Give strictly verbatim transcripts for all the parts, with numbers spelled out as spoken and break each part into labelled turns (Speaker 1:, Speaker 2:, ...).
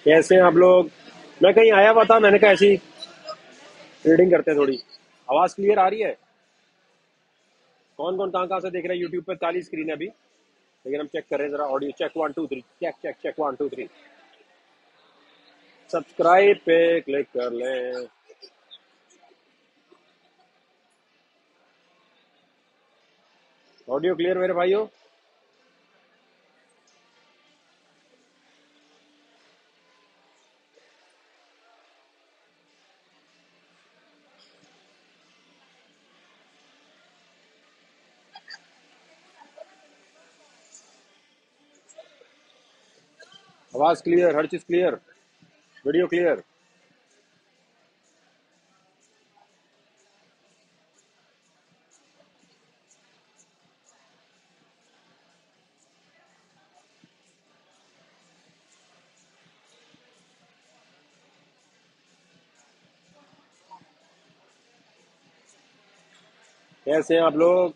Speaker 1: कैसे हैं आप लोग? मैं कहीं आया हुआ था, मैंने कहा ऐसी ट्रेडिंग करते हैं थोड़ी। आवाज क्लियर आ रही है? कौन कौन कहाँ कहाँ से देख रहे हैं? यूट्यूब पे काली स्क्रीन है अभी, लेकिन हम चेक कर रहे हैं जरा। Audio check, one two three, check check check, one two three. Subscribe पे क्लिक कर लें। ऑडियो क्लियर मेरे भाइयों? आवाज क्लियर, हर चीज क्लियर, वीडियो क्लियर। कैसे हैं आप लोग?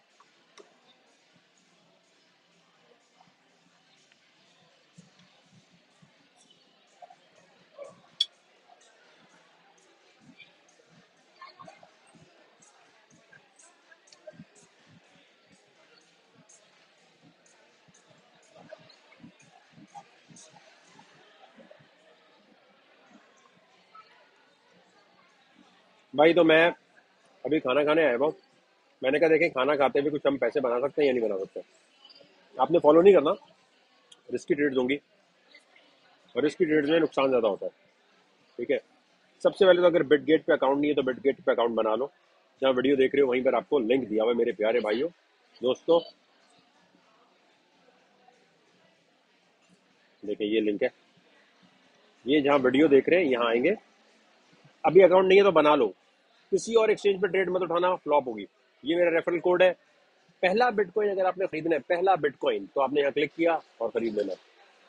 Speaker 1: भाई तो मैं अभी खाना खाने आया हुआ हूँ। मैंने कहा देखें खाना खाते हुए कुछ हम पैसे बना सकते हैं या नहीं बना सकते। आपने फॉलो नहीं करना, रिस्की ट्रेड्स होंगी और रिस्की ट्रेड्स में नुकसान ज्यादा होता है। ठीक है, सबसे पहले तो अगर बिटगेट पे अकाउंट नहीं है तो बिटगेट पे अकाउंट बना लो। जहाँ वीडियो देख रहे हो वहीं पर आपको लिंक दिया हुआ है मेरे प्यारे भाइयों दोस्तों। देखिए ये लिंक है, ये जहाँ वीडियो देख रहे हैं यहाँ आएंगे। अभी अकाउंट नहीं है तो बना लो। किसी और एक्सचेंज पे ट्रेड मत उठाना, फ्लॉप होगी। ये मेरा रेफरल कोड है। पहला बिटकॉइन अगर आपने खरीदना है, पहला बिटकॉइन, तो आपने यहाँ क्लिक किया और खरीद लेना।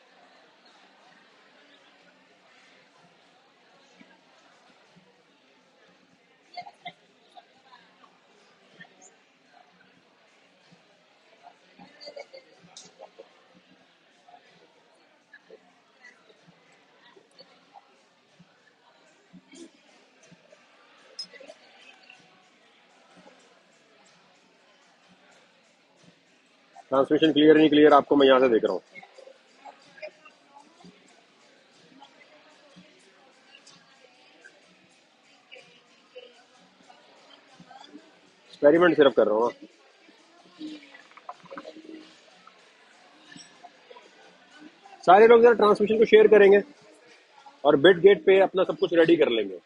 Speaker 1: ट्रांसमिशन क्लियर नहीं क्लियर आपको? मैं यहाँ से देख रहा हूँ। एक्सपेरिमेंट सिर्फ कर रहा हूँ। सारे लोग जरा ट्रांसमिशन को शेयर करेंगे और बिट गेट पे अपना सब कुछ रेडी कर लेंगे।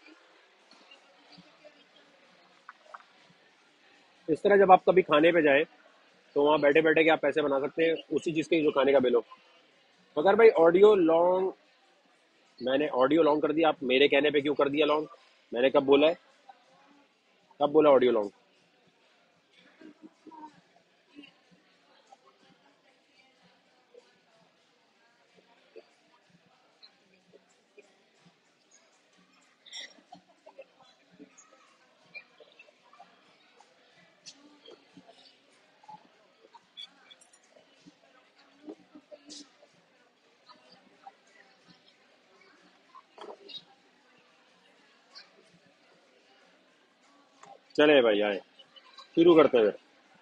Speaker 1: इस तरह जब आप कभी खाने पे जाएं तो वहां बैठे बैठे के आप पैसे बना सकते हैं उसी चीज के जो खाने का बिल हो। मगर भाई ऑडियो लॉन्ग, मैंने ऑडियो लॉन्ग कर दिया, आप मेरे कहने पे क्यों कर दिया लॉन्ग? मैंने कब बोला है? कब बोला ऑडियो लॉन्ग? चले भाई आए, शुरू करते हैं फिर।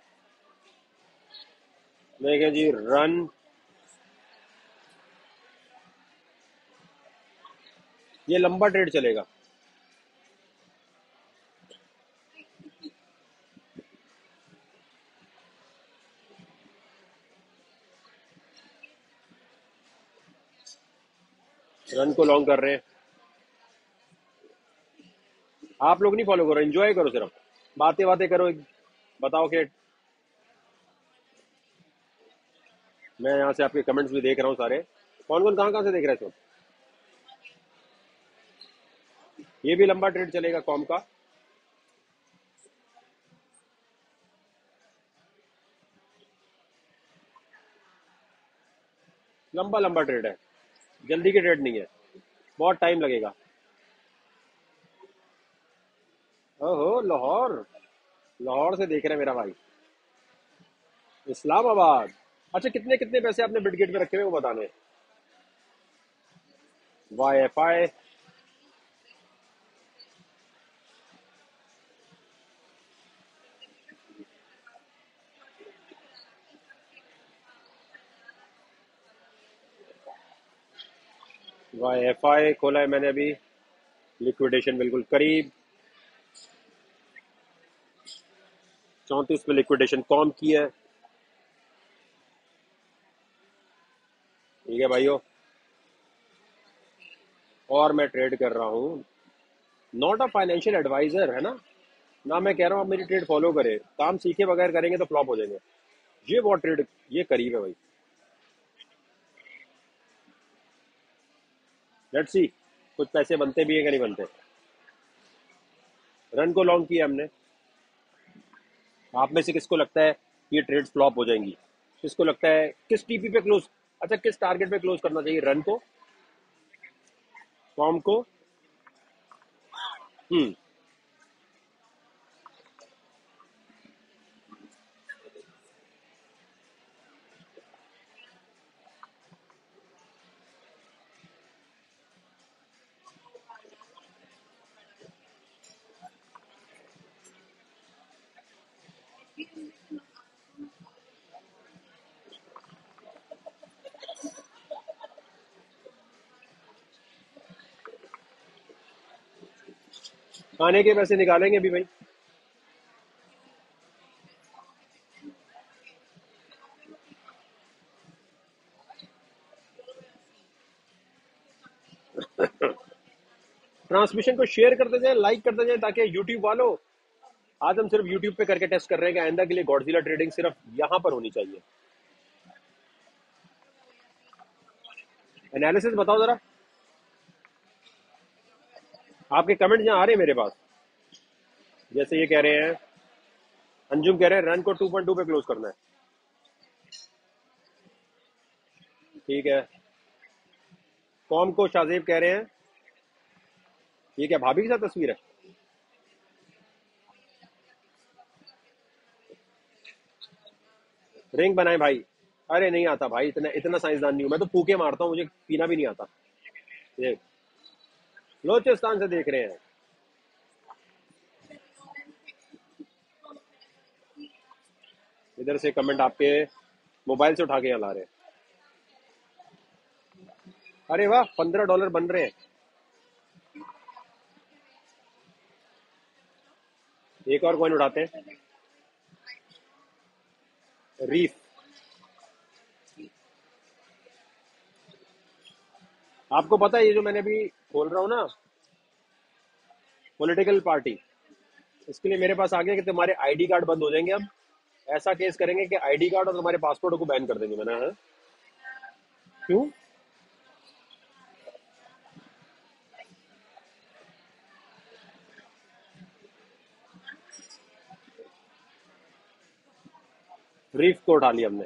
Speaker 1: देखें जी, रन। ये लंबा ट्रेड चलेगा। रन को लॉन्ग कर रहे हैं। आप लोग नहीं फॉलो करो, एंजॉय करो, सिर्फ बातें बातें करो, बताओ कि मैं यहाँ से आपके कमेंट्स भी देख रहा हूँ सारे। कौन कौन कहाँ कहाँ से देख रहे हैं इसको? ये भी लंबा ट्रेड चलेगा कॉम का। लंबा लंबा ट्रेड है, जल्दी की ट्रेड नहीं है, बहुत टाइम लगेगा। ओहो, लाहौर, लाहौर से देख रहे हैं मेरा भाई। इस्लामाबाद। अच्छा, कितने कितने पैसे आपने बिटगेट में रखे हुए वो बताने हैं। Y F I, Y F I खोला है मैंने अभी। लिक्विडेशन बिल्कुल करीब, चौंतीस पे लिक्विडेशन कॉम की है। ठीक है भाइयों, और मैं ट्रेड कर रहा हूँ। नॉट अ फाइनेंशियल एडवाइजर है ना, ना मैं कह रहा हूँ आप मेरी ट्रेड फॉलो करें, काम सीखे बगैर करेंगे तो फ्लॉप हो जाएंगे। ये बहुत ट्रेड, ये करीब है भाई। लेट्स सी, कुछ पैसे बनते भी है कि नहीं बनते। रन को लॉन्ग किया हमने। आप में से किसको लगता है कि ये ट्रेड फ्लॉप हो जाएंगी? किसको लगता है किस टीपी पे क्लोज, अच्छा किस टारगेट पे क्लोज करना चाहिए, रन को, फॉर्म को? हम्म। खाने के पैसे निकालेंगे अभी भाई। ट्रांसमिशन को शेयर करते जाए, लाइक करते जाए, ताकि यूट्यूब वालों, आज हम सिर्फ यूट्यूब पे करके टेस्ट कर रहे हैं कि आइंदा के लिए गॉडजिला ट्रेडिंग सिर्फ यहां पर होनी चाहिए। एनालिसिस बताओ जरा, आपके कमेंट जहां आ रहे हैं मेरे पास। जैसे ये कह रहे हैं, अंजुम कह रहे हैं रन को टू पॉइंट टू पे क्लोज करना है। ठीक है। कॉम को शाहजेब कह रहे हैं, ये क्या भाभी के साथ तस्वीर है? रिंग बनाए भाई। अरे नहीं आता भाई, इतना इतना साइंसदान नहीं हूं मैं, तो फूके मारता हूँ, मुझे पीना भी नहीं आता। ये बलोचिस्तान से देख रहे हैं। इधर से कमेंट आपके मोबाइल से उठा के यहाँ ला रहे हैं। अरे वाह, पंद्रह डॉलर बन रहे हैं। एक और कॉइन उठाते हैं, रीफ। आपको पता है ये जो मैंने अभी खोल रहा हूँ ना, पॉलिटिकल पार्टी, इसके लिए मेरे पास आ गया कि तुम्हारे आईडी कार्ड बंद हो जाएंगे अब। ऐसा केस करेंगे कि आईडी कार्ड और तुम्हारे पासपोर्ट को बैन कर देंगे। मैंने, हाँ? क्यों? रीफ को उठा लिया हमने।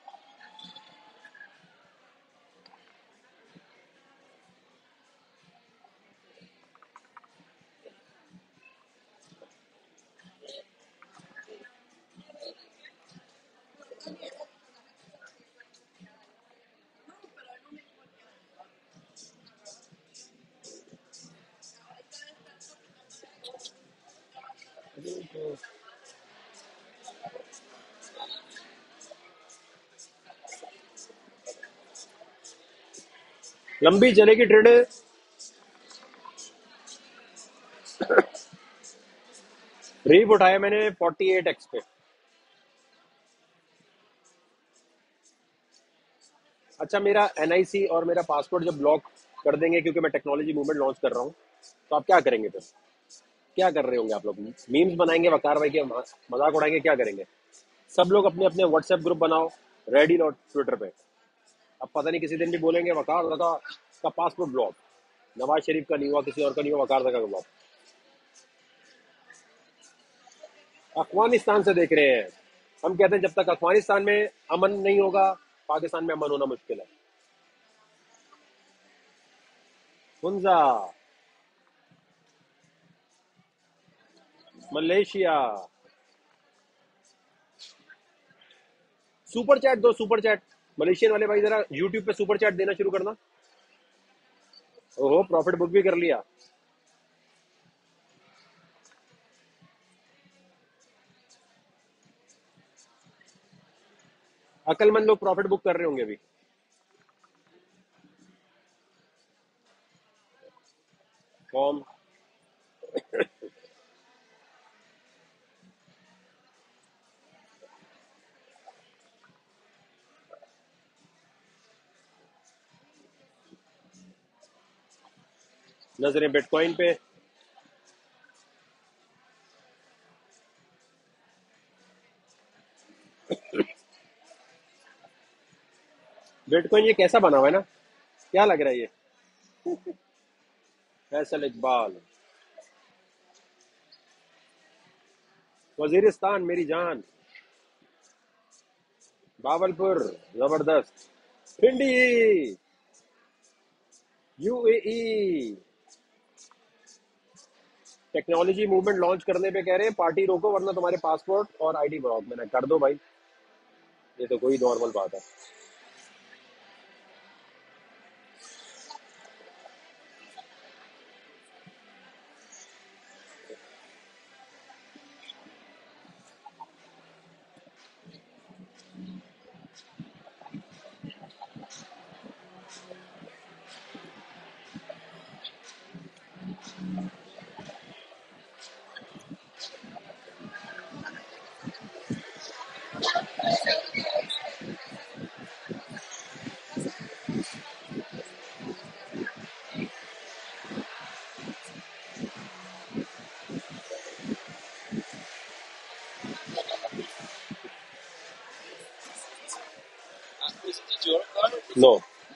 Speaker 1: लंबी चलेगी ट्रेड। रीफ उठाया मैंने फोर्टी एट एक्स पे। अच्छा, मेरा एनआईसी और मेरा पासपोर्ट जब ब्लॉक कर देंगे क्योंकि मैं टेक्नोलॉजी मूवमेंट लॉन्च कर रहा हूँ, तो आप क्या करेंगे फिर? क्या कर रहे होंगे आप लोग? मीम्स बनाएंगे, वकार भाई के मजाक उड़ाएंगे, क्या करेंगे? सब लोग अपने अपने व्हाट्सएप ग्रुप बनाओ, रेडी और ट्विटर पे। अब पता नहीं किसी दिन भी बोलेंगे वकार दादा का पासपोर्ट ब्लॉक, नवाज शरीफ का नहीं हुआ, किसी और का नहीं हुआ, वकार दादा का ब्लॉक। अफगानिस्तान से देख रहे हैं। हम कहते हैं जब तक अफगानिस्तान में अमन नहीं होगा, पाकिस्तान में अमन होना मुश्किल है। हुंजा, मलेशिया। सुपर चैट दो, सुपर चैट। मलेशियन वाले भाई जरा यूट्यूब पे सुपर चैट देना शुरू करना। ओहो, प्रॉफिट बुक भी कर लिया। अक्लमंद लोग प्रॉफिट बुक कर रहे होंगे अभी। फॉर्म। नजरें बिटकॉइन पे। बिटकॉइन ये कैसा बना हुआ है ना, क्या लग रहा है ये? फैसल इकबाल। वजीरिस्तान मेरी जान। बावलपुर। जबरदस्त। Pindi. UAE. Technology movement launch करने पे कह रहे हैं पार्टी रोको वरना तुम्हारे पासपोर्ट और आईडी ब्लॉक। मैंने कर दो भाई, ये तो कोई नॉर्मल बात है। नो।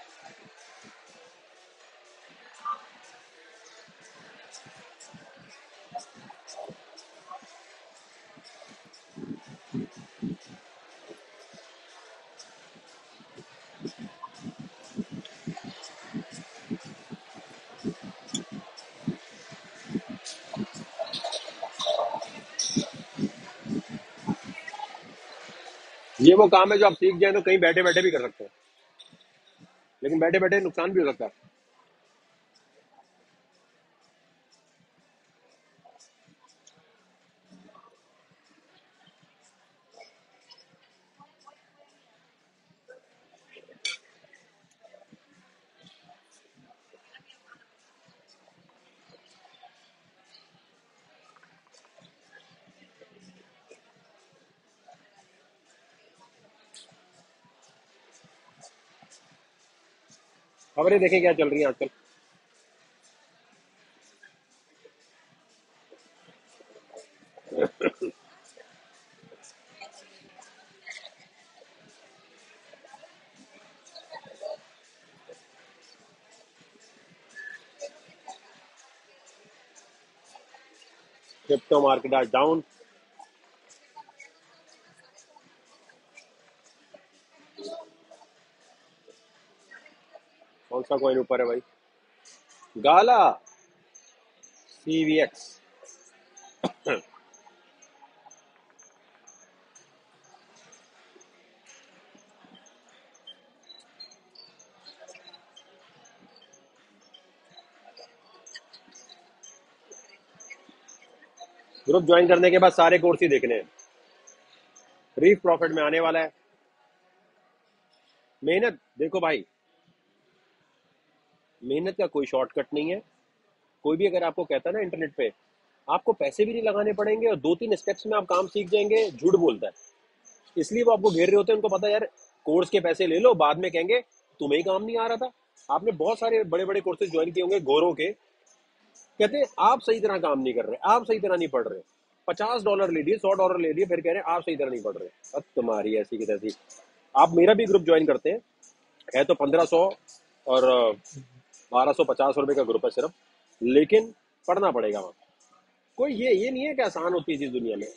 Speaker 1: ये वो काम है जो आप सीख जाए तो कहीं बैठे बैठे भी कर सकते हैं, लेकिन बैठे बैठे नुकसान भी हो सकता है। खबरें देखें क्या चल रही है आजकल। क्रिप्टो मार्केट आज डाउन। कौन सा कॉइन ऊपर है भाई? गाला। सीवीएक्स। ग्रुप ज्वाइन करने के बाद सारे कोर्स ही देखने हैं। रीफ प्रॉफिट में आने वाला है। मेहनत देखो भाई, मेहनत का कोई शॉर्टकट नहीं है। कोई भी अगर आपको कहता है ना इंटरनेट पे आपको पैसे भी नहीं लगाने पड़ेंगे और दो तीन स्टेप्स में आप काम सीख जाएंगे, झूठ बोलता है। इसलिए वो आपको घेर रहे होते हैं। उनको पता है यार कोर्स के पैसे ले लो, बाद में कहेंगे तुम्हें ही काम नहीं आ रहा था। आपने बहुत सारे बड़े बड़े कोर्सेज ज्वाइन किए होंगे गोरों के, कहते हैं आप सही तरह काम नहीं कर रहे, आप सही तरह नहीं पढ़ रहे। पचास डॉलर ले लिए, सौ डॉलर ले लिए, फिर कह रहे हैं आप सही तरह नहीं पढ़ रहे। अब तुम्हारी ऐसी की तैसी। आप मेरा भी ग्रुप ज्वाइन करते हैं, है तो पंद्रह सौ, और बारह सौ पचास रुपए का ग्रुप है सिर्फ, लेकिन पढ़ना पड़ेगा वहां। कोई ये ये नहीं है कि आसान होती है चीज दुनिया में।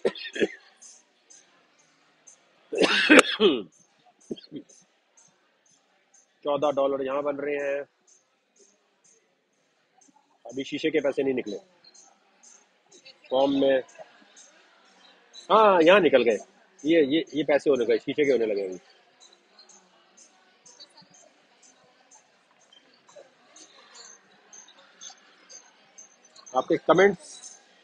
Speaker 1: चौदह डॉलर यहाँ बन रहे हैं। अभी शीशे के पैसे नहीं निकले फॉर्म में। हाँ यहाँ निकल गए। ये ये ये पैसे होने गए, शीशे के होने लगे अभी। आपके कमेंट्स।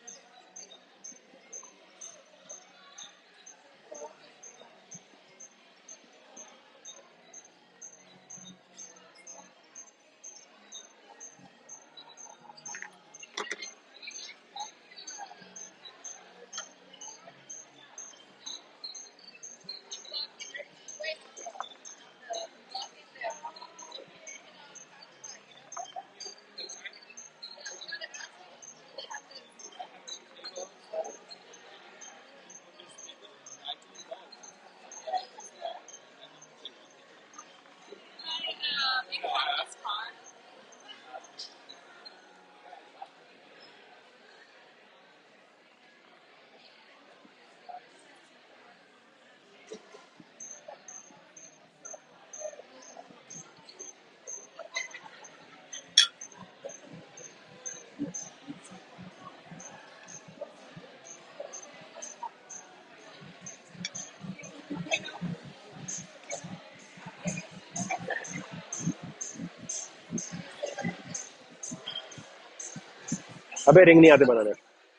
Speaker 1: अबे रिंग नहीं आते बनाने।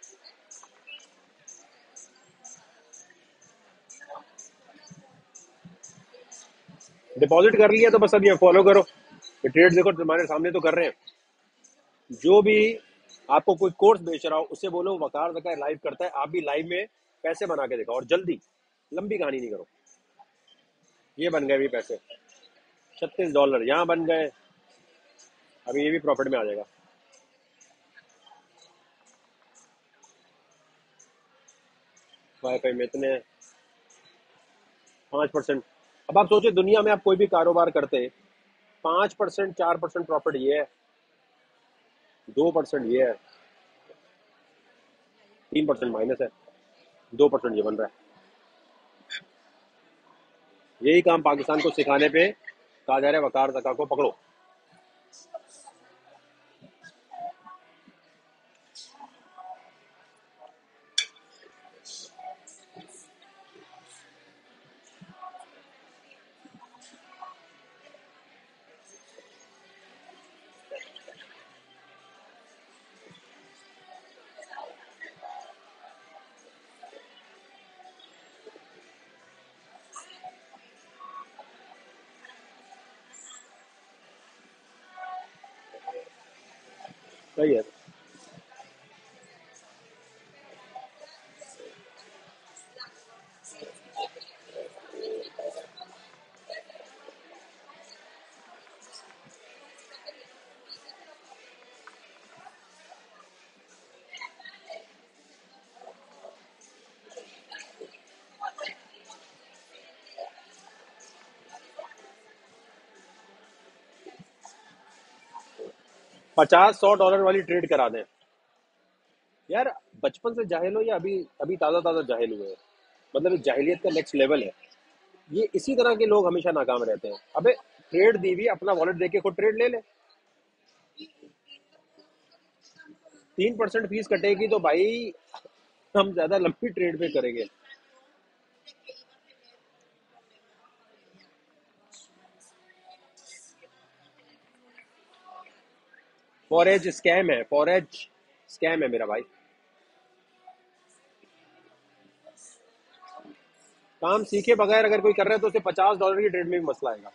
Speaker 1: डिपॉजिट कर लिया तो बस अब ये फॉलो करो। ये ट्रेड देखो तुम्हारे सामने तो कर रहे हैं। जो भी आपको कोई कोर्स बेच रहा हो उससे बोलो वकार वकार लाइव करता है, आप भी लाइव में पैसे बना के दिखाओ और जल्दी। लंबी कहानी नहीं करो। ये बन गए भी पैसे, छत्तीस डॉलर यहाँ बन गए। अभी ये भी प्रॉफिट में आ जाएगा। वाईफाई में इतने पाँच परसेंट। अब आप सोचिए दुनिया में आप कोई भी कारोबार करते, पाँच परसेंट चार परसेंट प्रॉफिट ये है, दो परसेंट ये है, तीन परसेंट माइनस है, दो परसेंट ये बन रहा है। यही काम पाकिस्तान को सिखाने पे कहा जा रहा है वकार जका को पकड़ो। सही है। पचास सौ डॉलर वाली ट्रेड करा दें यार। बचपन से जाहिल हो या अभी अभी ताजा ताजा जाहिल हुए हैं? मतलब इस जाहिलियत का नेक्स्ट लेवल है। ये इसी तरह के लोग हमेशा नाकाम रहते हैं। अबे ट्रेड दी हुई, अपना वॉलेट देके खुद ट्रेड ले ले। तीन परसेंट फीस कटेगी तो भाई हम ज्यादा लंबी ट्रेड पे करेंगे। फॉरेज स्कैम है, फॉरेज स्कैम है मेरा भाई। काम सीखे बगैर अगर कोई कर रहा है तो उसे पचास डॉलर की ट्रेड में भी मसला आएगा।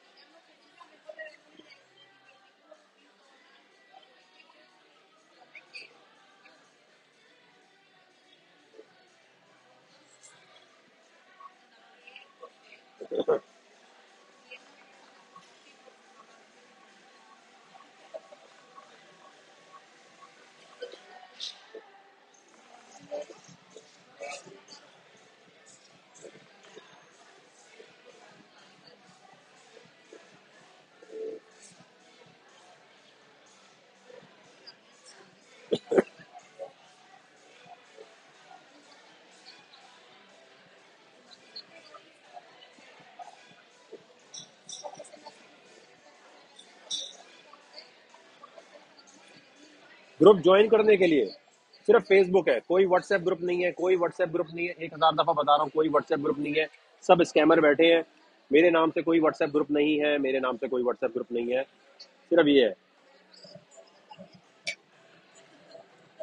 Speaker 1: ग्रुप ज्वाइन करने के लिए सिर्फ फेसबुक है, कोई व्हाट्सएप ग्रुप नहीं है, कोई व्हाट्सएप ग्रुप नहीं है। एक हजार दफा बता रहा हूँ, कोई व्हाट्सएप ग्रुप नहीं है। सब स्कैमर बैठे हैं। मेरे नाम से कोई व्हाट्सएप ग्रुप नहीं है, मेरे नाम से कोई व्हाट्सएप ग्रुप नहीं है। सिर्फ ये है।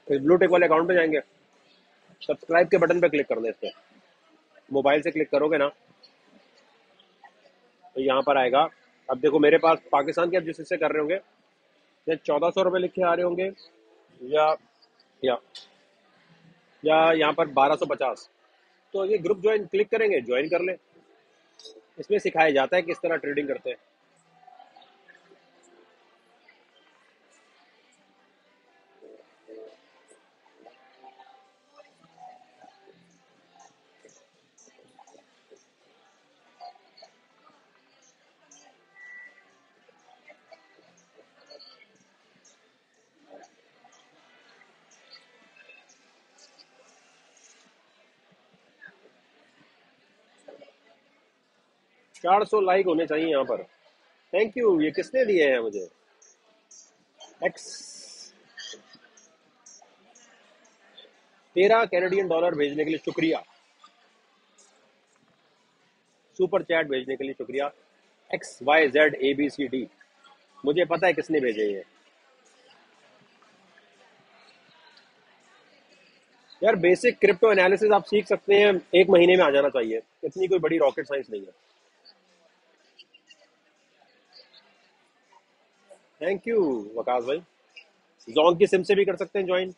Speaker 1: फिर ब्लू टिक वाले अकाउंट पे जाएंगे, सब्सक्राइब के बटन पे क्लिक करना है। इस पे मोबाइल से क्लिक करोगे ना तो यहाँ पर आएगा। अब देखो मेरे पास पाकिस्तान के, अब जिस हिस्से कर रहे होंगे, या चौदह सौ रुपये लिखे आ रहे होंगे, या या या यहाँ पर बारह सौ पचास। तो ये ग्रुप ज्वाइन क्लिक करेंगे, ज्वाइन कर ले। इसमें सिखाया जाता है किस तरह ट्रेडिंग करते हैं। चार सौ लाइक होने चाहिए यहाँ पर। Thank you. ये किसने दिए हैं मुझे? एक्स। तेरह कैनेडियन डॉलर भेजने के लिए शुक्रिया। सुपर चैट भेजने के लिए शुक्रिया। X Y Z A B C D, मुझे पता है किसने भेजे ये। यार बेसिक क्रिप्टो एनालिसिस आप सीख सकते हैं, एक महीने में आ जाना चाहिए, इतनी कोई बड़ी रॉकेट साइंस नहीं है। थैंक यू वकास भाई। जोंग की सिम से भी कर सकते हैं ज्वाइन।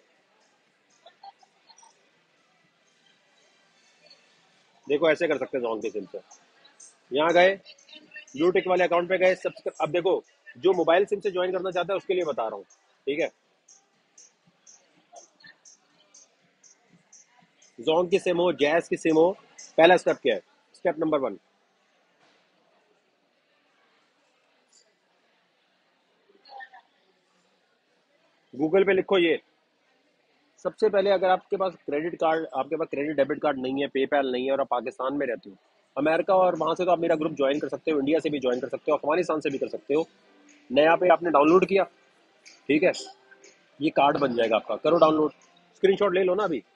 Speaker 1: देखो ऐसे कर सकते हैं जोंग की सिम से। यहाँ गए, ब्लू टिक वाले अकाउंट पे गए, सब्सक्राइब। अब देखो जो मोबाइल सिम से ज्वाइन करना चाहता है उसके लिए बता रहा हूँ, ठीक है। जोंग की सिम हो, जैस की सिम हो, पहला स्टेप क्या है? स्टेप नंबर वन, गूगल पे लिखो ये। सबसे पहले अगर आपके पास क्रेडिट कार्ड, आपके पास क्रेडिट डेबिट कार्ड नहीं है, पेपैल नहीं है, और आप पाकिस्तान में रहते हो, अमेरिका और वहां से तो आप मेरा ग्रुप ज्वाइन कर सकते हो, इंडिया से भी ज्वाइन कर सकते हो, अफगानिस्तान से भी कर सकते हो। नया पे आपने डाउनलोड किया, ठीक है, ये कार्ड बन जाएगा आपका, करो डाउनलोड। स्क्रीनशॉट ले लो ना अभी।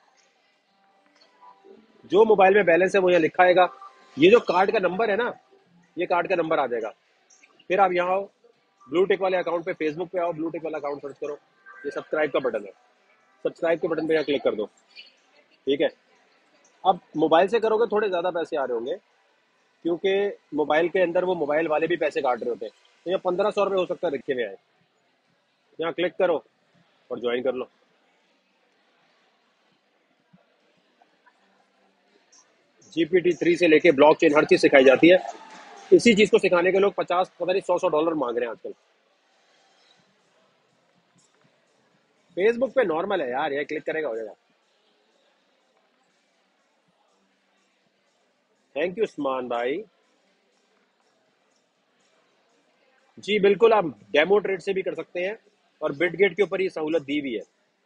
Speaker 1: जो मोबाइल में बैलेंस है वो यहाँ लिखा आएगा। ये जो कार्ड का नंबर है ना, ये कार्ड का नंबर आ जाएगा। फिर आप यहाँ आओ, ब्लू टिक वाले अकाउंट पे, फेसबुक पे आओ, ब्लू टिक वाला अकाउंट सर्च करो, ये सब्सक्राइब का बटन है, सब्सक्राइब के बटन पे यहाँ क्लिक कर दो, ठीक है। अब मोबाइल से करोगे थोड़े ज़्यादा पैसे आ रहे होंगे, क्योंकि मोबाइल के अंदर वो मोबाइल वाले भी पैसे काट रहे होते हैं। तो यहाँ पंद्रह सौ रुपये हो सकता है लिखे हुए आए। यहाँ क्लिक करो और ज्वाइन कर लो। जीपीटी थ्री से लेके ब्लॉकचेन हर चीज़ सिखाई जाती है। इसी चीज़ को सिखाने के लोग पचास, पता नहीं, सौ सौ डॉलर मांग रहे हैं आजकल। फेसबुक पे नॉर्मल है यार, ये क्लिक करेगा हो जाएगा। थैंक यू उस्मान भाई। जी बिल्कुल, आप डेमो ट्रेड से भी कर सकते हैं, और बिटगेट के ऊपर ये सहूलत दी हुई है।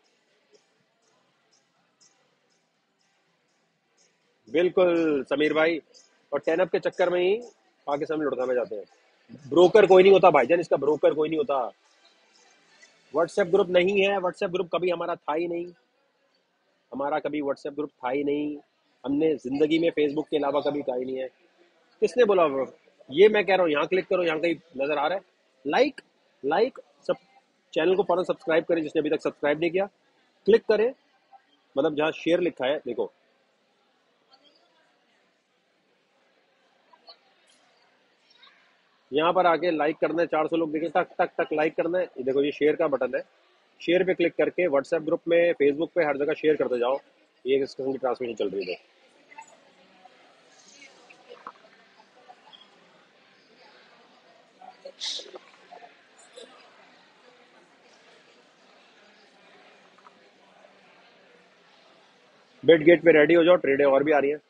Speaker 1: बिल्कुल समीर भाई, और टेनअप के चक्कर में ही पाकिस्तान में लुढ़काने जाते हैं। ब्रोकर कोई नहीं होता भाईजान, इसका ब्रोकर कोई नहीं होता। व्हाट्सएप ग्रुप नहीं है, व्हाट्सएप ग्रुप कभी हमारा था ही नहीं, हमारा कभी व्हाट्सएप ग्रुप था ही नहीं। हमने जिंदगी में फेसबुक के अलावा कभी का ही नहीं है। किसने बोला? ये मैं कह रहा हूँ, यहाँ क्लिक करो, यहाँ कहीं नजर आ रहा है? लाइक, लाइक सब। चैनल को फौरन सब्सक्राइब करें जिसने अभी तक सब्सक्राइब नहीं किया। क्लिक करें, मतलब जहाँ शेयर लिखा है देखो, यहाँ पर आके लाइक करना है। चार सौ लोग देखे, टक टक टक लाइक करना है। ये देखो, ये शेयर का बटन है, शेयर पे क्लिक करके व्हाट्सएप ग्रुप में, फेसबुक पे, हर जगह शेयर करते जाओ। ये इस किस्म की ट्रांसमिशन चल रही है। बेट गेट पे रेडी हो जाओ, ट्रेडें और भी आ रही हैं।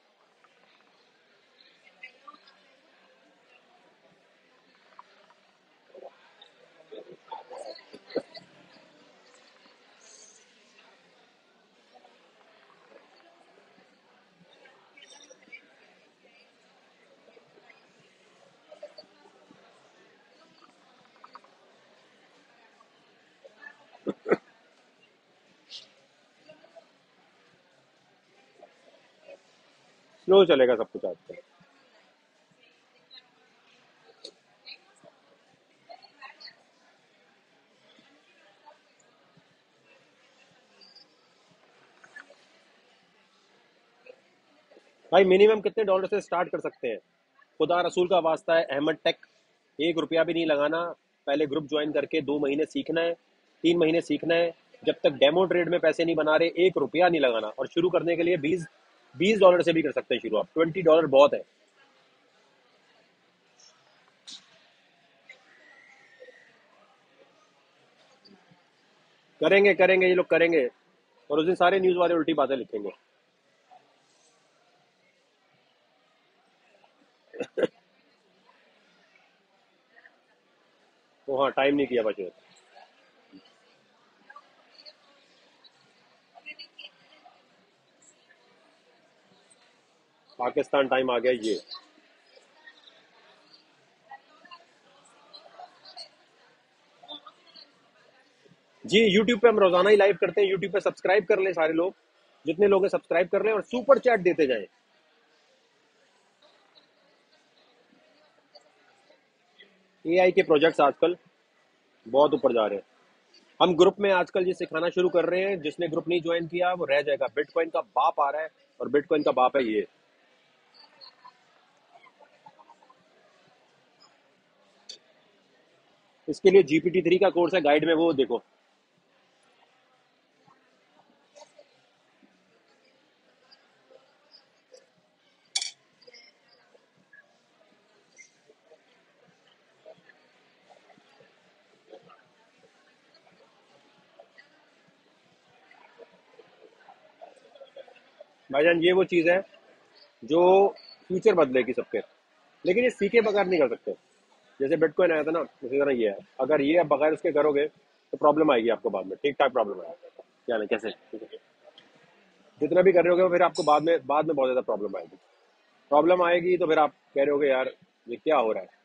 Speaker 1: स्लो चलेगा सब कुछ आजकल। भाई मिनिमम कितने डॉलर से स्टार्ट कर सकते हैं? खुदा रसूल का वास्ता है अहमद टेक, एक रुपया भी नहीं लगाना। पहले ग्रुप ज्वाइन करके दो महीने सीखना है, तीन महीने सीखना है। जब तक डेमो ट्रेड में पैसे नहीं बना रहे एक रुपया नहीं लगाना। और शुरू करने के लिए बीस बीस डॉलर से भी कर सकते हैं शुरू। आप ट्वेंटी डॉलर बहुत है। करेंगे करेंगे ये लोग करेंगे। और उस दिन सारे न्यूज वाले उल्टी बातें लिखेंगे। तो हाँ, टाइम नहीं किया बचे। पाकिस्तान टाइम आ गया ये। जी यूट्यूब पे हम रोजाना ही लाइव करते हैं। यूट्यूब पे सब्सक्राइब कर लें सारे लोग, जितने लोग हैं सब्सक्राइब कर लें और सुपर चैट देते जाएं। एआई के प्रोजेक्ट्स आजकल बहुत ऊपर जा रहे हैं। हम ग्रुप में आजकल ये सिखाना शुरू कर रहे हैं। जिसने ग्रुप नहीं ज्वाइन किया वो रह जाएगा। बिटकॉइन का बाप आ रहा है और बिटकॉइन का बाप है ये। इसके लिए जीपीटी थ्री का कोर्स है गाइड में, वो देखो। भाईजान ये वो चीज है जो फ्यूचर बदलेगी सबके। लेकिन ये सीखे बगैर नहीं कर सकते। जैसे बिटकॉइन आया था ना, उसी तरह ये है। अगर ये अब बगैर उसके करोगे तो प्रॉब्लम आएगी आपको बाद में। ठीक ठाक प्रॉब्लम आएगी। क्या नहीं कैसे जितना भी कर रहे होगे फिर आपको बाद में बाद में बहुत ज्यादा प्रॉब्लम आएगी। प्रॉब्लम आएगी तो फिर आप कह रहे होगे यार ये क्या हो रहा है।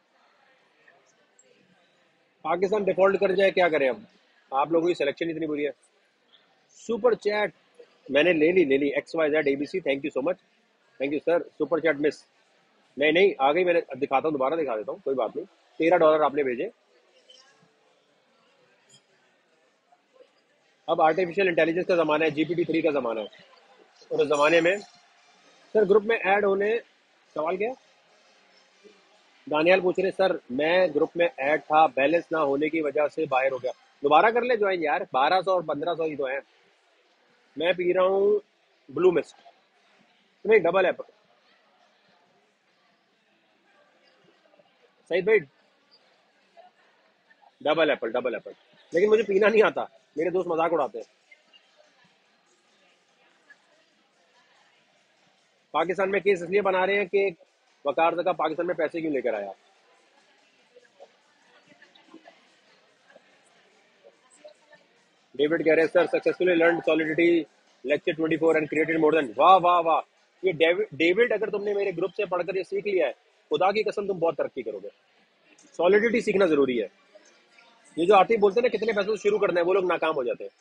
Speaker 1: पाकिस्तान डिफॉल्ट कर जाए क्या करें अब। आप लोगों की सिलेक्शन इतनी बुरी है। सुपर चैट मैंने ले ली ले ली X Y Z ABC, thank you so much. Thank you sir. Super chat miss नहीं नहीं आ गई। मैंने दिखाता हूँ, दोबारा दिखा देता हूँ, कोई बात नहीं। तेरह डॉलर आपने भेजे। अब आर्टिफिशियल इंटेलिजेंस का जमाना है, जीपीटी थ्री का जमाना है। और उस जमाने में सर ग्रुप में ऐड होने, सवाल क्या है? दानियाल पूछ रहे सर मैं ग्रुप में ऐड था, बैलेंस ना होने की वजह से बाहर हो गया। दोबारा कर ले ज्वाइन यार, बारह सौ और पंद्रह सौ ही तो है। मैं पी रहा हूँ ब्लू मिस्ट। नहीं डबल है सही भाई। Double apple double apple. लेकिन मुझे पीना नहीं आता, मेरे दोस्त मजाक उड़ाते हैं। पाकिस्तान में केस इसलिए बना रहे हैं कि वकार का पाकिस्तान में पैसे क्यों लेकर आया। डेविड कह रहे हैं sir successfully learn solidity lecture twenty four and created more than. वाह वाह वाह। ये डेविड डेविड अगर तुमने मेरे ग्रुप से पढ़कर ये सीख लिया है, खुदा की कसम तुम बहुत तरक्की करोगे। सॉलिडिटी सीखना जरूरी है। ये जो आते ही बोलते हैं ना कितने पैसों से शुरू करना है, वो लोग नाकाम हो जाते हैं।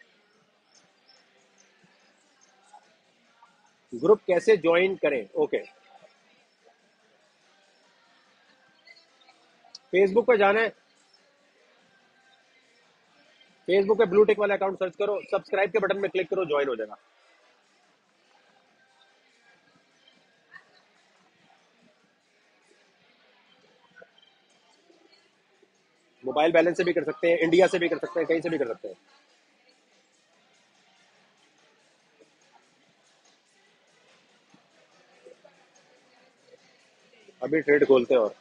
Speaker 1: ग्रुप कैसे ज्वाइन करें? ओके, फेसबुक पे जाना है। फेसबुक पे ब्लू टिक वाला अकाउंट सर्च करो, सब्सक्राइब के बटन में क्लिक करो, ज्वाइन हो जाएगा। मोबाइल बैलेंस से भी कर सकते हैं, इंडिया से भी कर सकते हैं, कहीं से भी कर सकते हैं। अभी ट्रेड खोलते हैं। और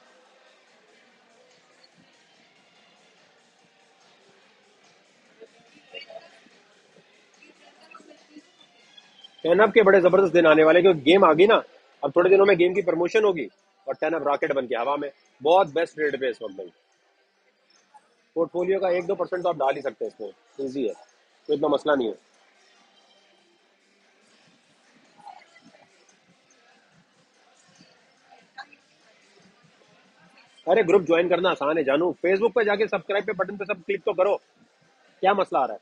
Speaker 1: टेनअप के बड़े जबरदस्त दिन आने वाले, क्योंकि गेम आ गई ना। अब थोड़े दिनों में गेम की प्रमोशन होगी और टेनअप रॉकेट बन के हवा में। बहुत बेस्ट रेट पे इस वक्त भाई। पोर्टफोलियो का एक दो परसेंट तो आप डाल ही सकते हैं इसमें, ईजी है, तो इतना मसला नहीं है। अरे ग्रुप ज्वाइन करना आसान है जानू। फेसबुक पे जाके सब्सक्राइब पे बटन पे सब क्लिक तो करो। क्या मसला आ रहा है?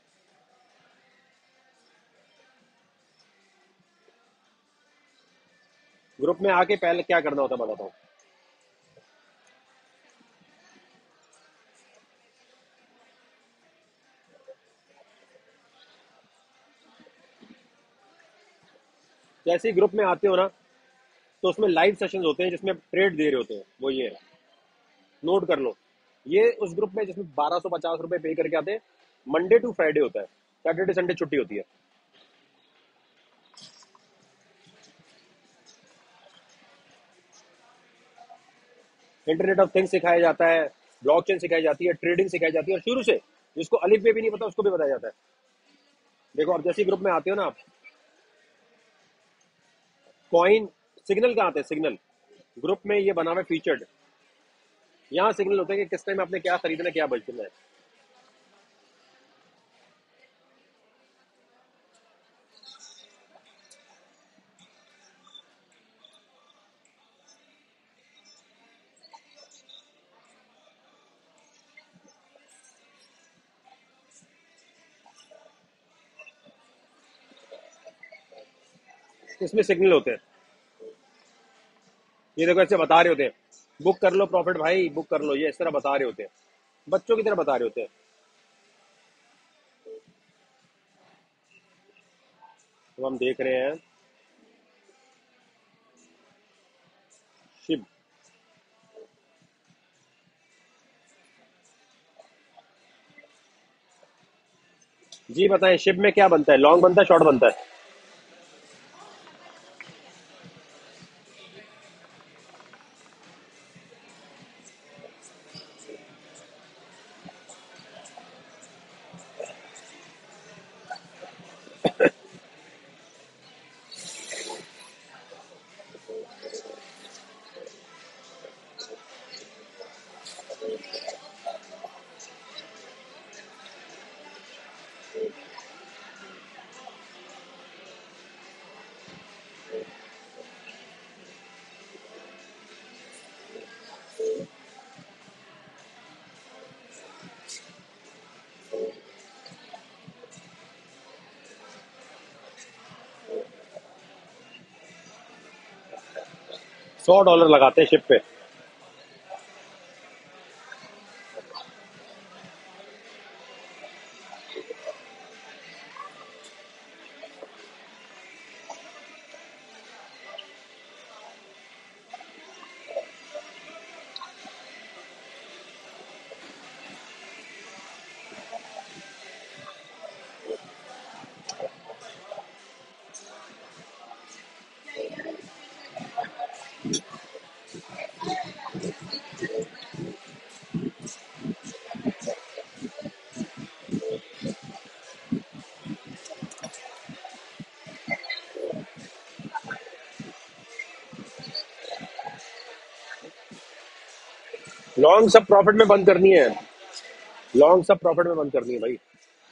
Speaker 1: ग्रुप में आके पहले क्या करना होता है बताता हूँ। जैसे ही ग्रुप में आते हो ना, तो उसमें लाइव सेशंस होते हैं जिसमें ट्रेड दे रहे होते हैं, वो ये है, नोट कर लो। ये उस ग्रुप में जिसमें बारह सौ पचास रुपए पे करके आते हैं। मंडे टू फ्राइडे होता है, सैटरडे संडे छुट्टी होती है। इंटरनेट ऑफ थिंग्स सिखाया जाता है, ब्लॉकचेन सिखाई जाती है, ट्रेडिंग सिखाई जाती है, और शुरू से जिसको अलिफ बे भी नहीं पता उसको भी बताया जाता है। देखो आप जैसे ग्रुप में आते हो ना आप, कॉइन सिग्नल कहाँ आते हैं, सिग्नल ग्रुप में ये बना हुआ है फीचर्ड। यहाँ सिग्नल होते हैं कि किस टाइम आपने क्या खरीदना है, क्या बेचना है। इसमें सिग्नल होते हैं, ये देखो ऐसे बता रहे होते हैं, बुक कर लो प्रॉफिट भाई, बुक कर लो, ये इस तरह बता रहे होते हैं, बच्चों की तरह बता रहे होते हैं। तो हम देख रहे हैं शिप। जी बताएं, शिप में क्या बनता है, लॉन्ग बनता है शॉर्ट बनता है? सौ डॉलर लगाते हैं शिप पे। लॉन्ग सब प्रॉफिट में बंद करनी है, लॉन्ग सब प्रॉफिट में बंद करनी है भाई,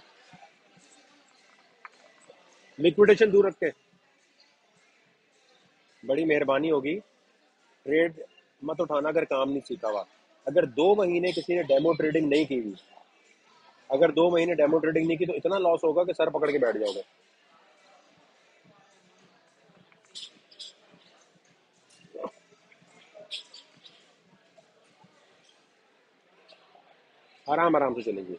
Speaker 1: लिक्विडेशन दूर रख के। बड़ी मेहरबानी होगी, ट्रेड मत उठाना अगर काम नहीं सीखा हुआ। अगर दो महीने किसी ने डेमो ट्रेडिंग नहीं की हुई, अगर दो महीने डेमो ट्रेडिंग नहीं की तो इतना लॉस होगा कि सर पकड़ के बैठ जाओगे। आराम आराम से चलेंगे।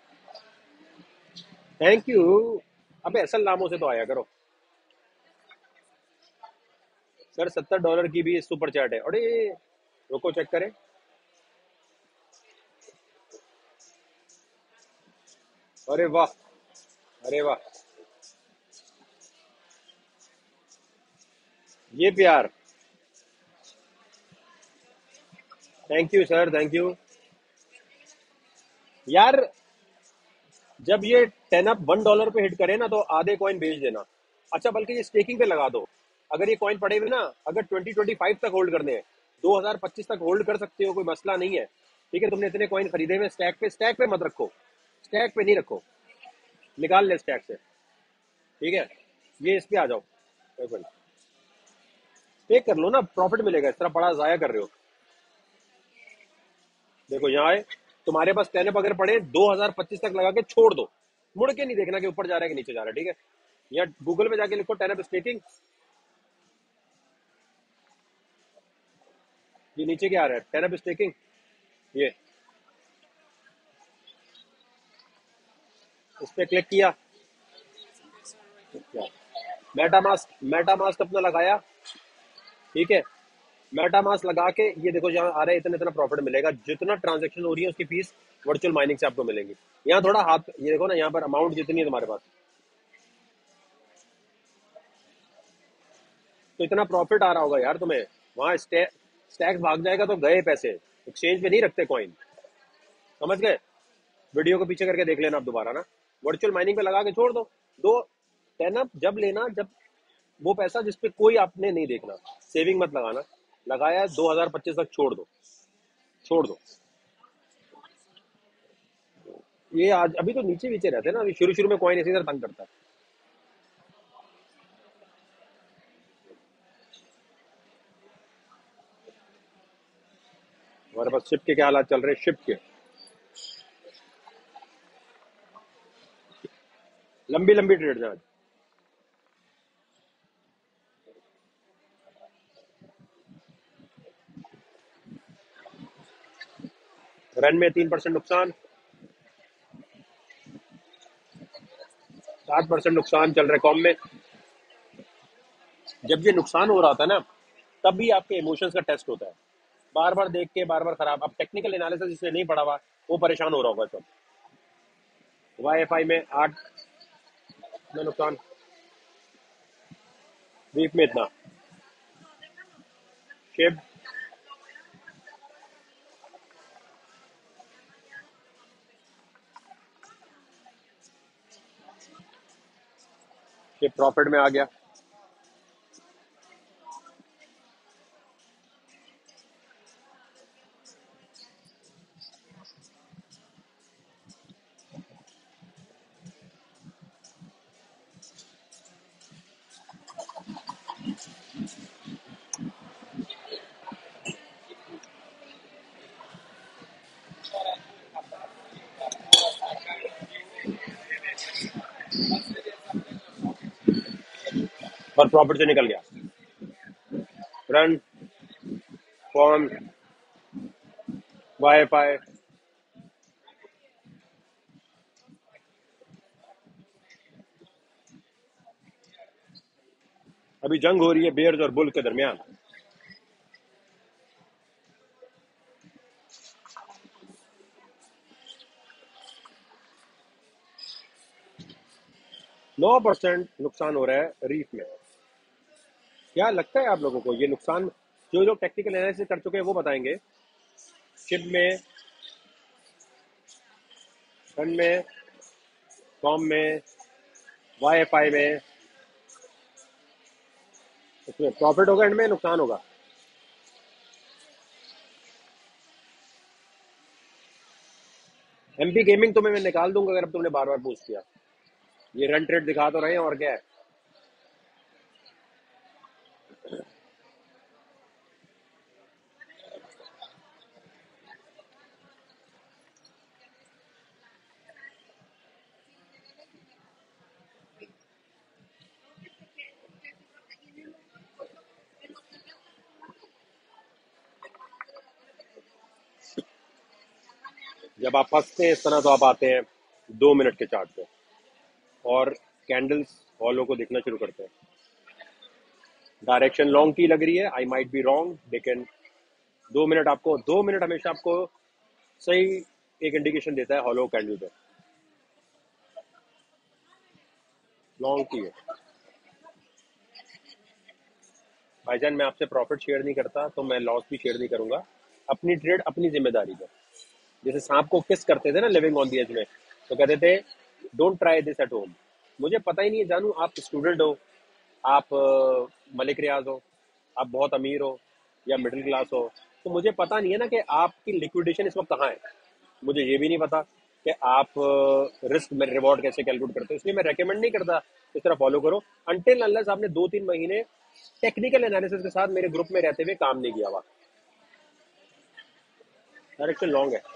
Speaker 1: Thank you. अबे असल नामों से तो आया करो। सर सत्तर डॉलर की भी सुपर चैट है, अरे रुको चेक करें। अरे वाह, अरे वाह, ये प्यार। Thank you sir, thank you. यार जब ये टेन अप वन डॉलर पे हिट करे ना तो आधे कॉइन बेच देना। अच्छा बल्कि ये स्टेकिंग पे लगा दो। अगर ये कॉइन पड़े हुए ना, अगर ट्वेंटी ट्वेंटी फाइव तक होल्ड करने हैं, दो हजार पच्चीस तक होल्ड कर सकते हो, कोई मसला नहीं है। ठीक है, तुमने इतने कॉइन खरीदे हुए स्टैक पे, स्टैक पे मत रखो, स्टैक पे नहीं रखो, निकाल ले स्टैक से। ठीक है, ये इस पे आ जाओ, पे कर लो ना, प्रॉफिट मिलेगा, इस तरह पड़ा जाया कर रहे हो। देखो यहाँ आए, तुम्हारे पास टेन अप अगर पड़े दो हजार पच्चीस तक लगा के छोड़ दो, मुड़ के नहीं देखना कि ऊपर जा रहा है कि नीचे जा रहा है। ठीक है, या गूगल में जाके लिखो टेन अप स्टेकिंग, ये नीचे क्या आ रहा है, टेन अप स्टेकिंग, ये इस पे क्लिक किया, मेटा मास्क, मेटा मास्क अपना लगाया, ठीक है, मेटामास्क लगा के ये देखो यहाँ आ रहा है, इतना इतना प्रॉफिट मिलेगा, जितना ट्रांजेक्शन हो रही है उसकी फीस वर्चुअल माइनिंग से आपको मिलेगी। यहाँ थोड़ा हाथ, ये देखो ना, यहाँ पर अमाउंट जितनी है तुम्हारे पास, तो इतना प्रॉफिट आ रहा होगा यार तुम्हें। वहां स्टैक्स भाग जाएगा तो गए पैसे, एक्सचेंज पे नहीं रखते कॉइन, समझ गए? वीडियो को पीछे करके देख लेना आप दोबारा ना, वर्चुअल माइनिंग पे लगा के छोड़ दो। दो टेन अप जब लेना, जब वो पैसा जिसपे कोई आपने नहीं देखना, सेविंग मत लगाना, लगाया दो हजार पच्चीस तक छोड़ दो, छोड़ दो। ये आज अभी तो नीचे नीचे रहते हैं ना, अभी शुरू शुरू में कॉइन इसी तरह तंग करता है। हमारे पास शिप के क्या हालात चल रहे हैं, शिप के लंबी लंबी ट्रेड आज। रन में तीन परसेंट नुकसान, सात परसेंट नुकसान चल रहा है कॉम में। जब ये नुकसान हो रहा था ना, तब भी आपके इमोशंस का टेस्ट होता है, बार बार देख के बार बार खराब। अब टेक्निकल एनालिसिस जिसने नहीं पढ़ा हुआ वो परेशान हो रहा होगा सब। वाई एफ आई में आठ में नुकसान, वीक में इतना। शिप शिप प्रॉफिट में आ गया। और प्रॉफिट से निकल गया। Run, form, Y F I. अभी जंग हो रही है बेयर्स और बुल के दरमियान। नौ परसेंट नुकसान हो रहा है रीफ में। क्या लगता है आप लोगों को ये नुकसान, जो लोग टेक्निकल एनालिसिस कर चुके हैं वो बताएंगे। शिप में, रन में, फॉर्म में, वाई एफ आई में, इसमें प्रॉफिट होगा, एंड में नुकसान होगा। एमपी गेमिंग तुम्हें मैं निकाल दूंगा अगर अब तुमने बार बार पूछ किया। ये रन ट्रेड दिखा तो रहे हैं, और क्या है। जब आप फंसते हैं इस तरह तो आप आते हैं दो मिनट के चार्ट पे, और कैंडल्स हॉलो को दिखना शुरू करते हैं। डायरेक्शन लॉन्ग की लग रही है, आई माइट बी रॉन्ग, लेकिन दो मिनट आपको, दो मिनट हमेशा आपको सही एक इंडिकेशन देता है हॉलो कैंडल पे। लॉन्ग की है भाईजान, मैं आपसे प्रॉफिट शेयर नहीं करता तो मैं लॉस भी शेयर नहीं करूंगा। अपनी ट्रेड अपनी जिम्मेदारी पर। जैसे सांप को किस करते थे ना लिविंग ऑन दी एज में, तो कहते थे don't try this at home. मुझे पता ही नहीं है जानू, आप स्टूडेंट हो, आप अ, मलिक रियाज हो, आप बहुत अमीर हो या मिडिल क्लास हो, तो मुझे पता नहीं है ना कि आपकी लिक्विडेशन इस वक्त कहाँ है। मुझे ये भी नहीं पता कि आप रिस्क में रिवॉर्ड कैसे कैलकुलेट करते हो, इसलिए मैं रेकमेंड नहीं करता इस तरह फॉलो करो, अनटिल अनलेस आपने दो तीन महीने टेक्निकल एनालिसिस के साथ मेरे ग्रुप में रहते हुए काम नहीं किया हुआ। डायरेक्शन लॉन्ग है।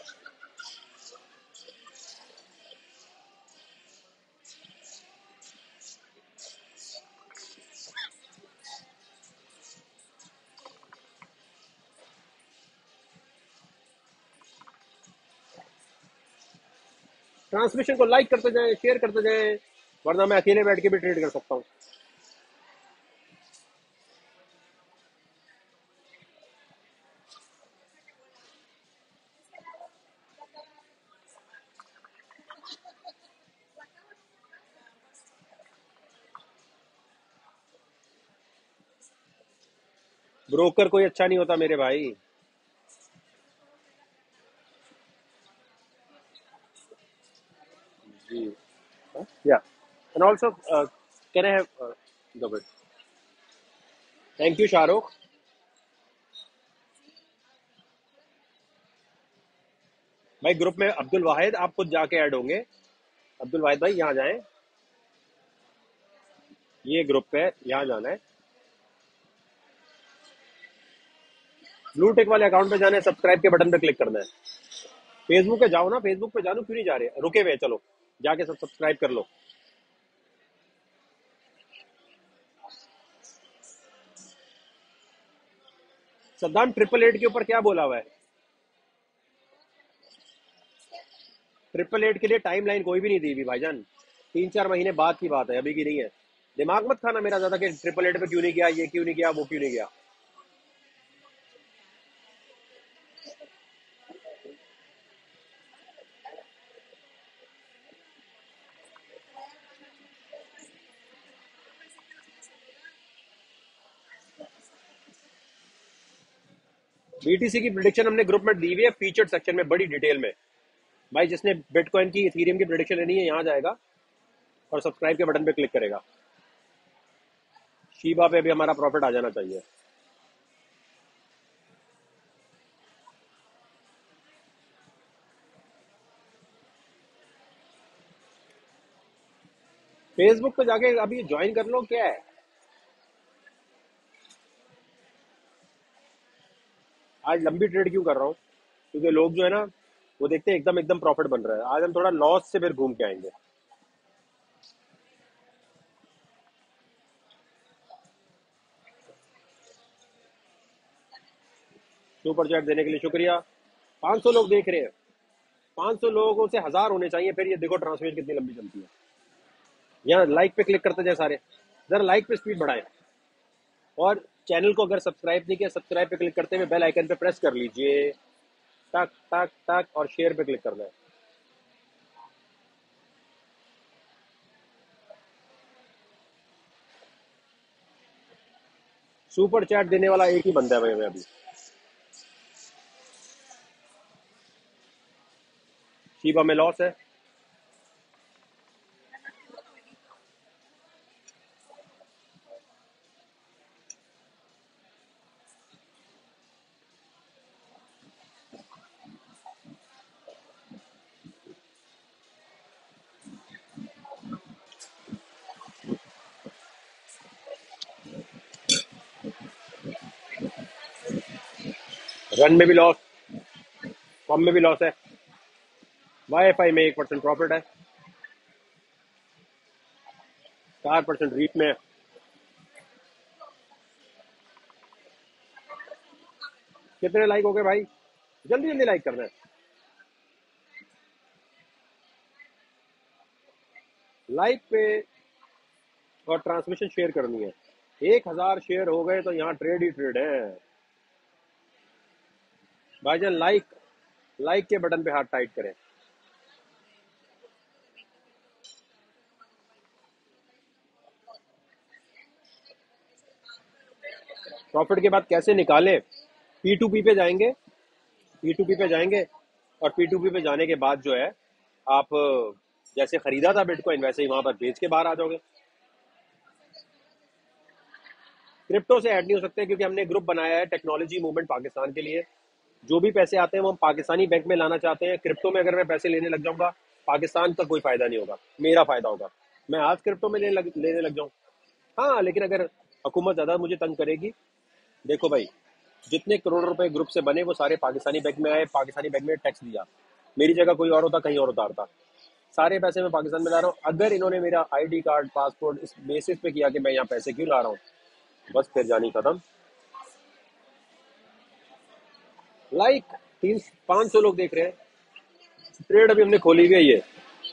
Speaker 1: ट्रांसमिशन को लाइक करते जाएं, शेयर करते जाएं, वरना मैं अकेले बैठ के भी ट्रेड कर सकता हूँ। ब्रोकर कोई अच्छा नहीं होता मेरे भाई। जी। या and also can I have the bit. Thank you Shahrukh. भाई ग्रुप में अब्दुल वाहिद आप खुद जाके ऐड होंगे। अब्दुल वाहिद भाई यहाँ जाएं। ये ग्रुप है, यहाँ जाना है। ब्लू टिक वाले अकाउंट पे जाना है, सब्सक्राइब के बटन पे क्लिक करना है। फेसबुक पे जाओ ना, फेसबुक पे जानो, क्यों नहीं जा रहे, रुके हुए हैं, चलो जाके सब सब्सक्राइब कर लो। सद्दाम ट्रिपल एट के ऊपर क्या बोला हुआ है? ट्रिपल एट के लिए टाइम लाइन कोई भी नहीं दी हुई भाईजान। तीन चार महीने बाद की बात है, अभी की नहीं है। दिमाग मत खाना मेरा ज्यादा कि ट्रिपल एट पे क्यों नहीं गया, ये क्यों नहीं गया, वो क्यों नहीं गया। बीटीसी की प्रिडिक्शन हमने ग्रुप में दी हुई है, फीचर्ड सेक्शन में बड़ी डिटेल में। भाई जिसने बिटकॉइन की, इथेरियम की प्रिडिक्शन लेनी है, यहाँ जाएगा और सब्सक्राइब के बटन पे क्लिक करेगा। शीबा पे भी हमारा प्रॉफिट आ जाना चाहिए। फेसबुक पे जाके अभी ज्वाइन कर लो, क्या है। आज लंबी ट्रेड क्यों कर रहा हूँ? क्योंकि लोग जो है ना, वो देखते हैं एकदम एकदम प्रॉफिट बन रहा है। आज हम थोड़ा लॉस से फिर घूम के आएंगे। सुपर चैट देने के लिए शुक्रिया। पाँच सौ लोग देख रहे हैं। पाँच सौ लोगों से हजार होने चाहिए, फिर ये देखो ट्रांसमिशन कितनी लंबी चलती है। यहाँ लाइक पे क्लिक करते जाए सारे। जरा लाइक पे स्पीड बढ़ाएं। और चैनल को अगर सब्सक्राइब नहीं किया, सब्सक्राइब पे क्लिक करते हुए बेल आइकन पे प्रेस कर लीजिए। टक टक टक, और शेयर पे क्लिक करना है। सुपर चैट देने वाला एक ही बंदा है भाई मैं अभी। शीबा में लॉस है। रन में भी लॉस, फॉर्म में भी लॉस है। वाईफाई में एक परसेंट प्रॉफिट है। चार परसेंट रीट में है। कितने लाइक हो गए भाई? जल्दी जल्दी लाइक करना है। लाइक पे और ट्रांसमिशन शेयर करनी है। एक हजार शेयर हो गए तो यहाँ ट्रेड ही ट्रेड है। भाईजान लाइक, लाइक के बटन पे हाथ टाइट करें। प्रॉफिट के बाद कैसे निकालें? पी टू पी पे जाएंगे। पी टू पी पे जाएंगे और पी टू पी पे जाने के बाद जो है, आप जैसे खरीदा था बिटकॉइन, वैसे ही वहां पर बेच के बाहर आ जाओगे। क्रिप्टो से ऐड नहीं हो सकते क्योंकि हमने ग्रुप बनाया है टेक्नोलॉजी मूवमेंट पाकिस्तान के लिए। जो भी पैसे आते हैं वो हम पाकिस्तानी बैंक में लाना चाहते हैं। क्रिप्टो में अगर मैं पैसे लेने लग जाऊंगा, पाकिस्तान का कोई फायदा नहीं होगा, मेरा फायदा होगा। मैं आज क्रिप्टो में लेने लग, लेने लग जाऊं। हाँ, लेकिन अगर हुकूमत ज्यादा मुझे तंग करेगी, देखो भाई, जितने करोड़ रुपए ग्रुप से बने वो सारे पाकिस्तानी बैंक में आए, पाकिस्तानी बैंक में टैक्स दिया। मेरी जगह कोई और होता, कहीं और उतारता। सारे पैसे मैं पाकिस्तान में ला रहा हूँ। अगर इन्होंने मेरा आईडी कार्ड, पासपोर्ट इस बेसिस पे किया कि मैं यहाँ पैसे क्यों ला रहा हूँ, बस फिर जानी खत्म। लाइक तीन पाँच सौ लोग देख रहे हैं। ट्रेड अभी हमने खोली हुई है ये।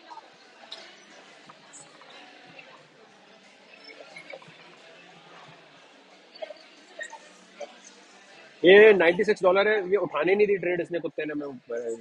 Speaker 1: ये नाइन्टी सिक्स डॉलर है। ये उठाने नहीं दी ट्रेड इसने, कुत्ते ने। मैं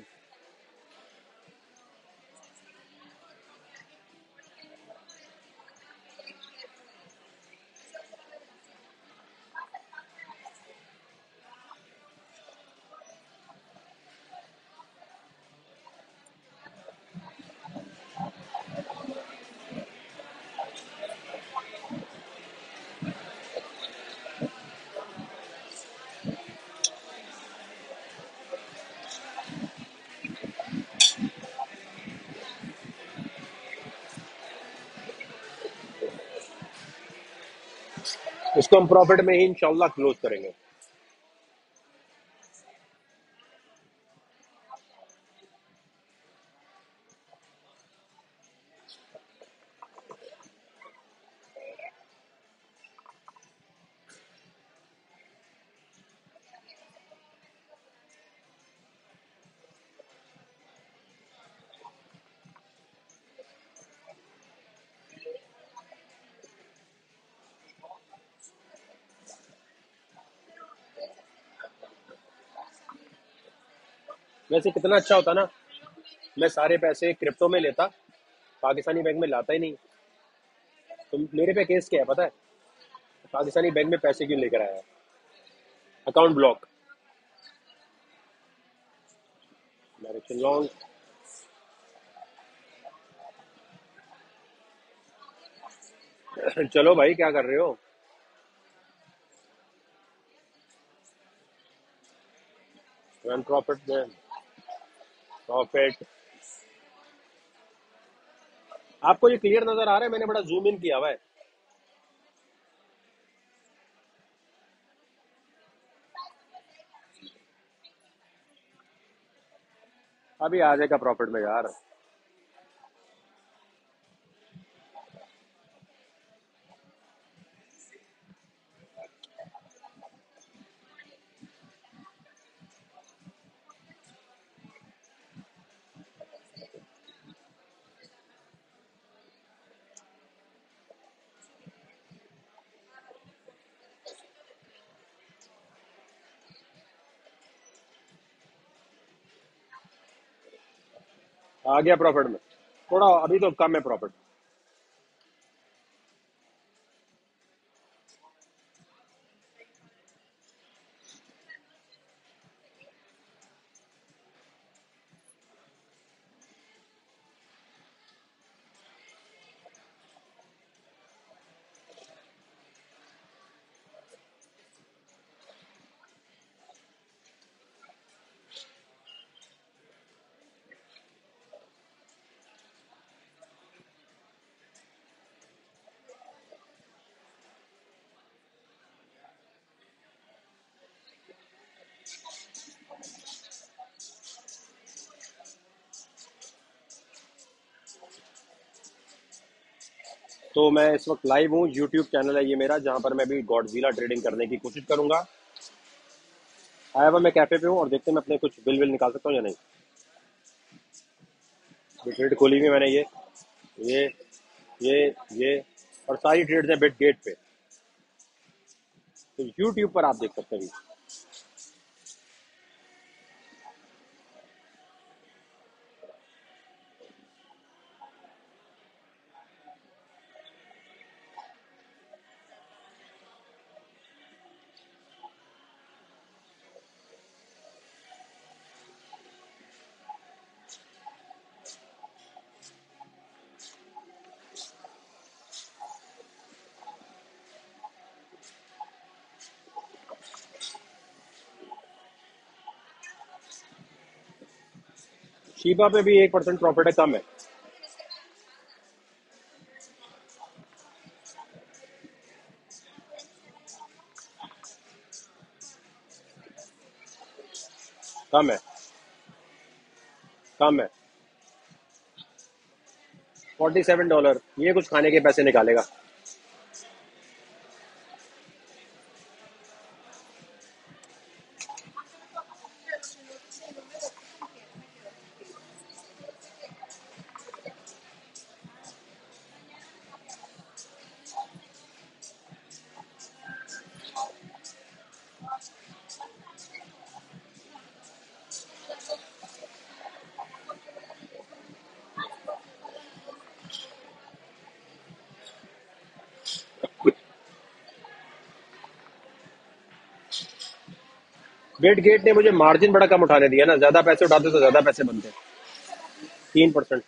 Speaker 1: इसको हम प्रॉफिट में ही इंशाल्लाह क्लोज करेंगे। वैसे कितना अच्छा होता ना, मैं सारे पैसे क्रिप्टो में लेता, पाकिस्तानी बैंक में लाता ही नहीं। तो मेरे पे केस क्या है पता है? पाकिस्तानी बैंक में पैसे क्यों लेकर आया? Account block. Direction long. चलो भाई, क्या कर रहे हो? रन प्रॉफिट में। प्रॉफिट। आपको ये क्लियर नजर आ रहा है? मैंने बड़ा जूम इन किया हुआ है। अभी आ जाएगा प्रॉफिट में यार। आ गया प्रॉफिट में। थोड़ा अभी तो कम है प्रॉफिट। तो मैं इस वक्त लाइव हूँ, यूट्यूब चैनल है ये मेरा, जहां पर मैं भी गॉडजिला ट्रेडिंग करने की कोशिश करूंगा। आया हुआ मैं कैफे पे हूँ, और देखते हैं मैं अपने कुछ बिल विल निकाल सकता हूँ या नहीं। ये ट्रेड खोली हुई है मैंने, ये ये ये ये और सारी ट्रेड्स हैं बिट गेट पे। तो यूट्यूब पर आप देख सकते हैं। शीबा पे भी एक परसेंट प्रॉफिट है, कम है। कम है। कम है। फोर्टी सेवन डॉलर, ये कुछ खाने के पैसे निकालेगा। बिट गेट ने मुझे मार्जिन बड़ा कम उठाने दिया ना, ज्यादा पैसे उठाते तो ज्यादा पैसे बनते। तीन percent.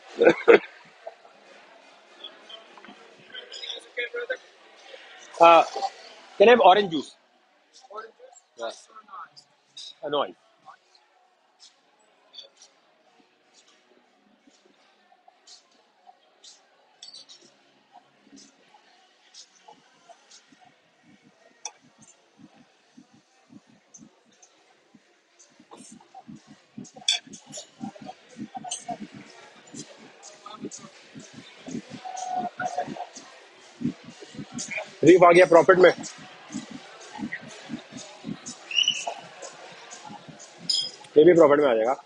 Speaker 1: Uh, can I have orange juice? Yeah. Uh, no ice. रीफ आ गया प्रॉफिट में। ये भी प्रॉफिट में आ जाएगा।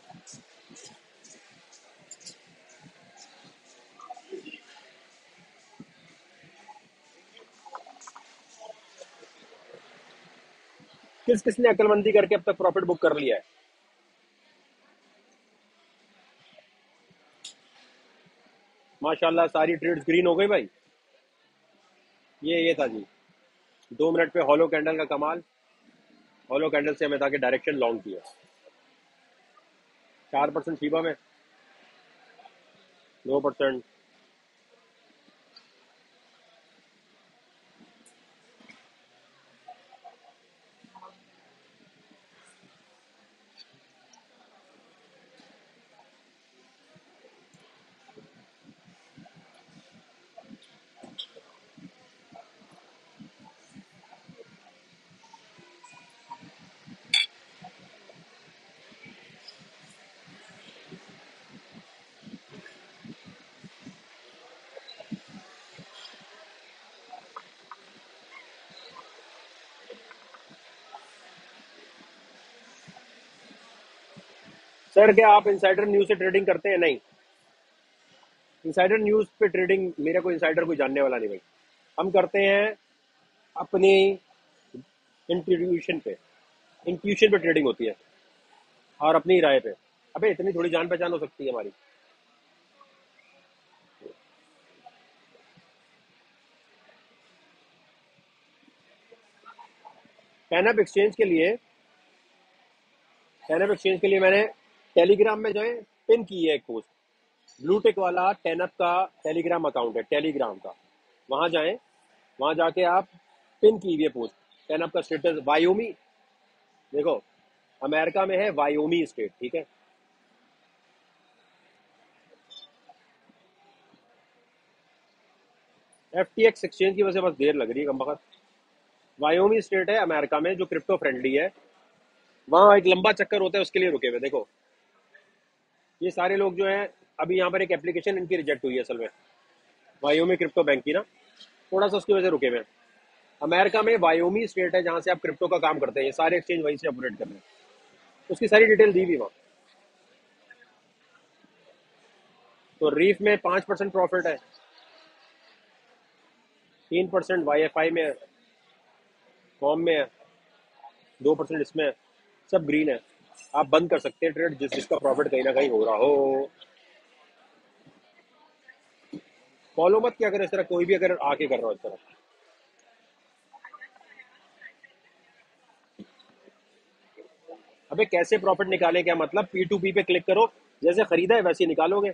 Speaker 1: किस किसने अक्लमंदी करके अब तक प्रॉफिट बुक कर लिया है? माशाल्लाह सारी ट्रेड्स ग्रीन हो गई भाई। ये ये था जी। दो मिनट पे हॉलो कैंडल का कमाल। हॉलो कैंडल से हमें था कि डायरेक्शन लॉन्ग की है। चार परसेंट शिबा में, दो परसेंट। सर क्या आप इनसाइडर न्यूज से ट्रेडिंग करते हैं? नहीं। इनसाइडर न्यूज पे ट्रेडिंग मेरा कोई इनसाइडर कोई जानने वाला नहीं भाई। हम करते हैं अपनी इंट्यूशन पे। इंट्यूशन पे ट्रेडिंग होती है और अपनी राय पे। अबे इतनी थोड़ी जान पहचान हो सकती है हमारी। कैनअप एक्सचेंज के लिए कैनअप एक्सचेंज के लिए मैंने टेलीग्राम में जो है पिन की है एक पोस्ट। ब्लू टिक वाला टेनअप का टेलीग्राम अकाउंट है, टेलीग्राम का। वहां जाएं, वहां जाके आप पिन की हुई है पोस्ट। टेनअप का स्टेटस वायोमी। देखो, अमेरिका में है वायोमी स्टेट, ठीक है। एफ टी एक्स एक्सचेंज की वजह से बस देर लग रही है कम। वायोमी स्टेट है अमेरिका में जो क्रिप्टो फ्रेंडली है। वहां एक लंबा चक्कर होता है, उसके लिए रुके हुए। देखो, ये सारे लोग जो हैं, अभी यहाँ पर एक एप्लीकेशन इनकी रिजेक्ट हुई है असल में, वायोमी क्रिप्टो बैंक की ना। थोड़ा सा उसकी वजह से रुके हुए हैं। अमेरिका में वायोमी स्टेट है जहां से आप क्रिप्टो का काम करते हैं। ये सारे एक्सचेंज वहीं से ऑपरेट कर रहे हैं। उसकी सारी डिटेल दी हुई वहाँ। तो रीफ में पांच परसेंट प्रॉफिट है, तीन परसेंट वाई एफ आई में है, कॉम में है, दो परसेंट इसमें है। सब ग्रीन है। आप बंद कर सकते हैं ट्रेड जिस जिसका प्रॉफिट कहीं ना कहीं हो रहा हो। फॉलो मत क्या करें इस तरह, कोई भी अगर आके कर रहा हो इस तरह। अबे कैसे प्रॉफिट निकाले, क्या मतलब? पी टू पी पे क्लिक करो, जैसे खरीदा है वैसे ही निकालोगे।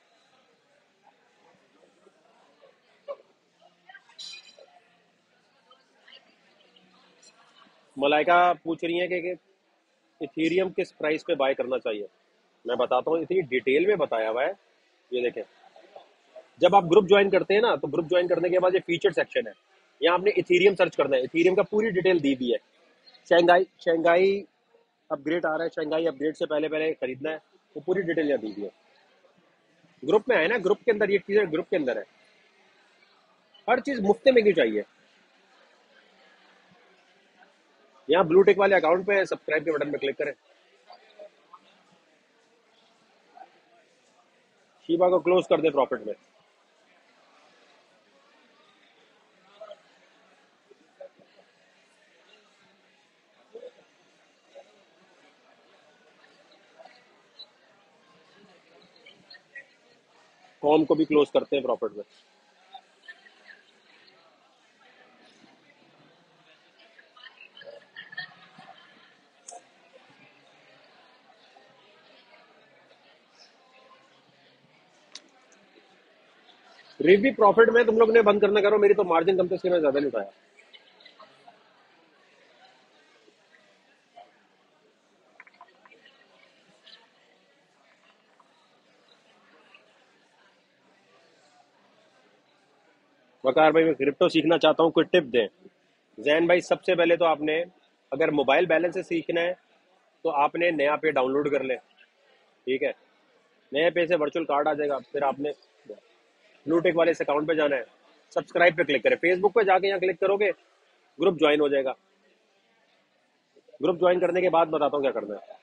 Speaker 1: मलाइका पूछ रही है कि, कि इथीरियम किस प्राइस पे बाय करना चाहिए। मैं बताता हूँ, इतनी डिटेल में बताया हुआ है। ये देखें, जब आप ग्रुप ज्वाइन करते हैं ना, तो ग्रुप ज्वाइन करने के बाद ये फीचर सेक्शन है। यहाँ आपने इथीरियम सर्च करना है। इथीरियम का पूरी डिटेल दी हुई है। शंघाई शंघाई अपग्रेड आ रहा है, शंघाई अपग्रेड से पहले पहले खरीदना है। वो पूरी डिटेल यहाँ दी हुई है। ग्रुप में है ना, ग्रुप के अंदर ये चीजें ग्रुप के अंदर है। हर चीज मुफ्त में क्यों चाहिए? यहाँ ब्लू टिक वाले अकाउंट पे सब्सक्राइब के बटन पे क्लिक करें। शीबा को क्लोज कर दे प्रॉफिट में। कॉम को भी क्लोज करते हैं प्रॉफिट में। रीफ भी प्रॉफिट में, तुम लोग ने बंद करना करो, मेरी तो मार्जिन कम थी इसलिए मैं ज्यादा नहीं उठाया। वकार भाई मैं क्रिप्टो सीखना चाहता हूँ, कोई टिप दें। जैन भाई सबसे पहले तो आपने, अगर मोबाइल बैलेंस से सीखना है तो आपने नया पे डाउनलोड कर ले। ठीक है, नए पे से वर्चुअल कार्ड आ जाएगा, फिर आपने ब्लूटेक वाले इस अकाउंट पे जाना है, सब्सक्राइब पे क्लिक करें, फेसबुक पे जाके यहाँ क्लिक करोगे, ग्रुप ज्वाइन हो जाएगा। ग्रुप ज्वाइन करने के बाद बताता हूँ क्या करना है।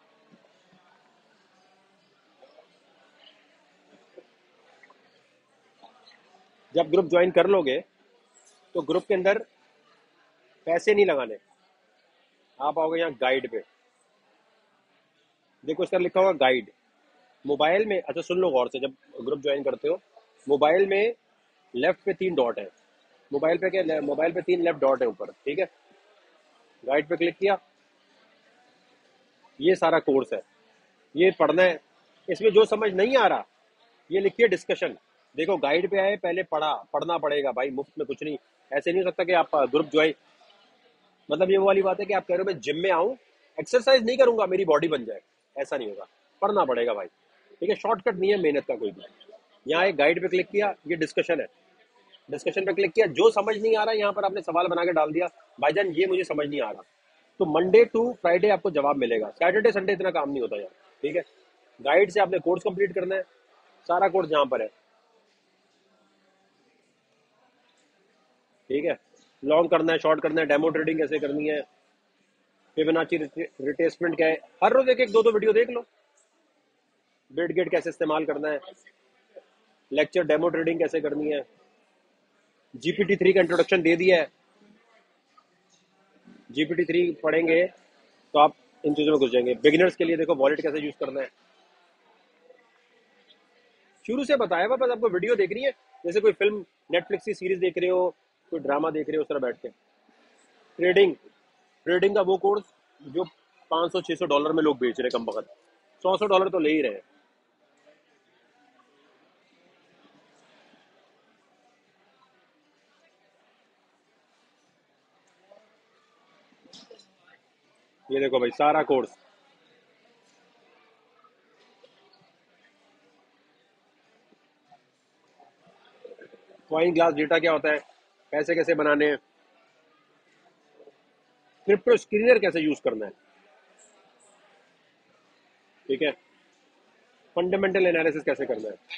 Speaker 1: जब ग्रुप ज्वाइन कर लोगे तो ग्रुप के अंदर पैसे नहीं लगाने, आप आओगे यहाँ गाइड पे, देखो इसका लिखा होगा गाइड। मोबाइल में, अच्छा सुन लो गौर से, जब ग्रुप ज्वाइन करते हो मोबाइल में लेफ्ट पे तीन डॉट है, मोबाइल पे क्या, मोबाइल पे तीन लेफ्ट डॉट है ऊपर, ठीक है। गाइड पे क्लिक किया, ये सारा कोर्स है, ये पढ़ना है। इसमें जो समझ नहीं आ रहा ये लिखिए डिस्कशन। देखो गाइड पे आए, पहले पढ़ा, पढ़ना पड़ेगा भाई, मुफ्त में कुछ नहीं। ऐसे नहीं हो सकता कि आप ग्रुप ज्वाइन, मतलब ये वो वाली बात है कि आप कह रहे हो मैं जिम में आऊं, एक्सरसाइज नहीं करूंगा मेरी बॉडी बन जाए, ऐसा नहीं होगा, पढ़ना पड़ेगा भाई। ठीक है, शॉर्टकट नहीं है मेहनत का कोई भी। यहाँ एक गाइड पे क्लिक किया, ये डिस्कशन है, डिस्कशन पे क्लिक किया, जो समझ नहीं आ रहा यहाँ पर आपने सवाल बना के डाल दिया, भाईजान ये मुझे समझ नहीं आ रहा, तो मंडे टू फ्राइडे आपको जवाब मिलेगा, सैटरडे संडे इतना काम नहीं होता यार। ठीक है, गाइड से आपने कोर्स कंप्लीट करना है, सारा कोर्स जहाँ पर है। ठीक है, लॉन्ग करना है, शॉर्ट करना है, डेमो ट्रेडिंग कैसे करनी है, फिबोनाची रिट्रेसमेंट क्या है, हर रोज एक एक दो दो वीडियो देख लो। बिट गेट कैसे इस्तेमाल करना है, लेक्चर डेमो ट्रेडिंग कैसे करनी है, जीपीटी थ्री का इंट्रोडक्शन दे दिया है। जीपीटी थ्री पढ़ेंगे तो आप इन चीजों में घुस जाएंगे। बिगिनर्स के लिए देखो वॉलेट कैसे यूज करना है, शुरू से बताया हुआ, बस आपको वीडियो देखनी है, जैसे कोई फिल्म नेटफ्लिक्स की सीरीज देख रहे हो, कोई ड्रामा देख रहे हो, उस तरह बैठ के। ट्रेडिंग, ट्रेडिंग का वो कोर्स जो पाँच सौ छह सौ डॉलर में लोग बेच रहे हैं, कम वक्त सौ सौ डॉलर तो ले ही रहे हैं। ये देखो भाई सारा कोर्स। कॉइन ग्लास डेटा क्या होता है, पैसे कैसे बनाने हैं, क्रिप्टो स्क्रीनर कैसे यूज करना है। ठीक है, फंडामेंटल एनालिसिस कैसे करना है।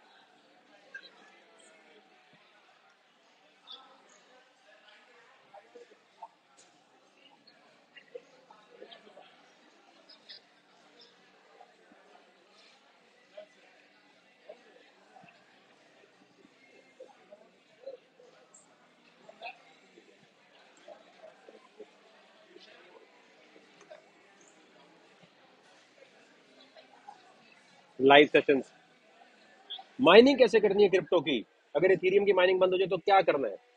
Speaker 1: लाइव सेशंस, माइनिंग कैसे करनी है क्रिप्टो की, अगर इथेरियम की माइनिंग बंद हो जाए तो क्या करना है,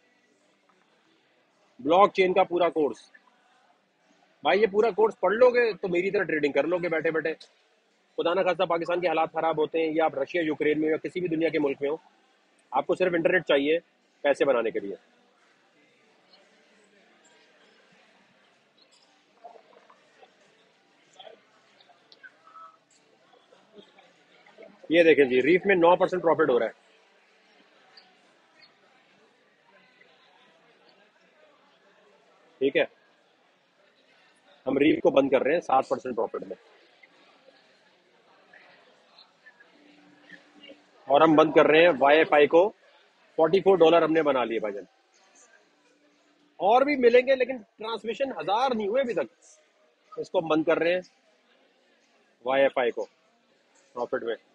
Speaker 1: ब्लॉक चेन का पूरा कोर्स। भाई ये पूरा कोर्स पढ़ लोगे तो मेरी तरह ट्रेडिंग कर लोगे बैठे बैठे। खुदा ना खास्ता पाकिस्तान के हालात खराब होते हैं, या आप रशिया यूक्रेन में या किसी भी दुनिया के मुल्क में हो, आपको सिर्फ इंटरनेट चाहिए पैसे बनाने के लिए। ये देखें जी, रीफ में नौ परसेंट प्रॉफिट हो रहा है। ठीक है, हम रीफ को बंद कर रहे हैं सात परसेंट प्रॉफिट में, और हम बंद कर रहे हैं वाई एफ आई को, फोर्टी फोर डॉलर हमने बना लिए भाईजान। और भी मिलेंगे लेकिन ट्रांसमिशन हजार नहीं हुए अभी तक, इसको हम बंद कर रहे हैं वाई एफ आई को प्रॉफिट में।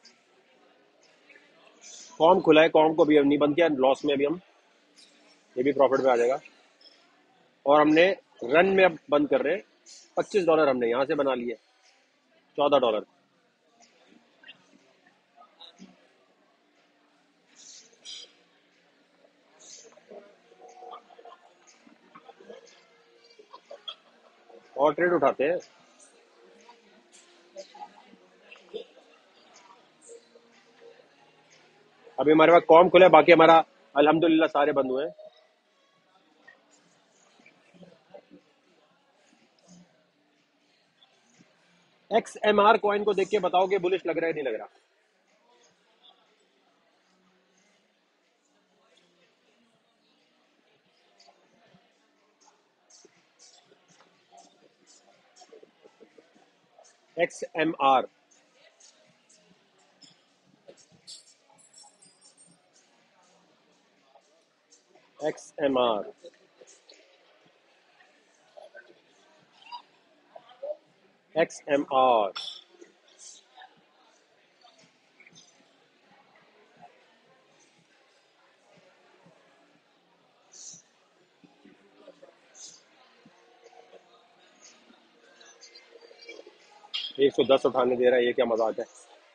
Speaker 1: कॉम खुला है, कॉम को भी अब नहीं बंद किया, लॉस में अभी हम, ये भी प्रॉफिट में आ जाएगा। और हमने रन में अब बंद कर रहे हैं, पच्चीस डॉलर हमने यहाँ से बना लिए, चौदह डॉलर। और ट्रेड उठाते हैं। अभी हमारे पास कॉम खुला है, बाकी हमारा अल्हम्दुलिल्लाह सारे बंद हुए हैं। एक्स एम आर कॉइन को देख के बताओ कि बुलिश लग रहा है नहीं लग रहा। X M R, X M R, X M R. एक सौ दस उठाने दे रहा है, ये क्या मजाक है।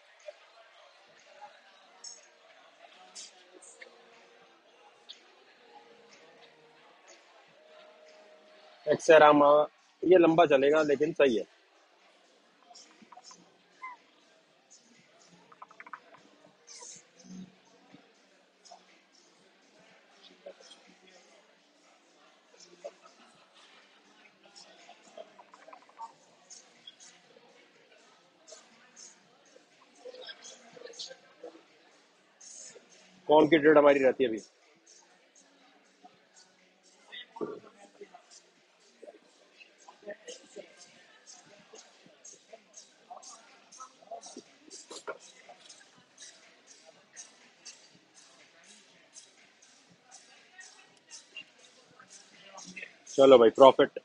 Speaker 1: एक्स एम आर ये लंबा चलेगा लेकिन सही है। कौन की ट्रेड हमारी रहती है अभी? चलो भाई प्रॉफिट।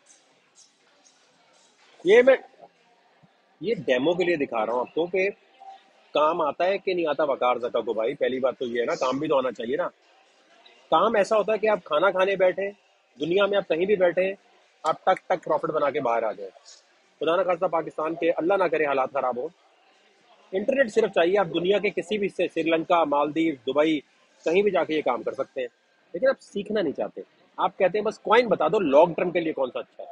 Speaker 1: ये मैं ये डेमो के लिए दिखा रहा हूँ आपको कि काम आता है कि नहीं आता वकार जका को। भाई पहली बात तो ये है ना, काम भी तो आना चाहिए ना। काम ऐसा होता है कि आप खाना खाने बैठे, दुनिया में आप कहीं भी बैठे, आप टक टक प्रॉफिट बना के बाहर आ जाए। खुदा ना खास्ता पाकिस्तान के अल्लाह ना करे हालात खराब हो, इंटरनेट सिर्फ चाहिए, आप दुनिया के किसी भी हिस्से, श्रीलंका, मालदीव, दुबई, कहीं भी जाके ये काम कर सकते हैं। लेकिन आप सीखना नहीं चाहते। आप कहते हैं बस कॉइन बता दो लॉन्ग टर्म के लिए कौन सा अच्छा है।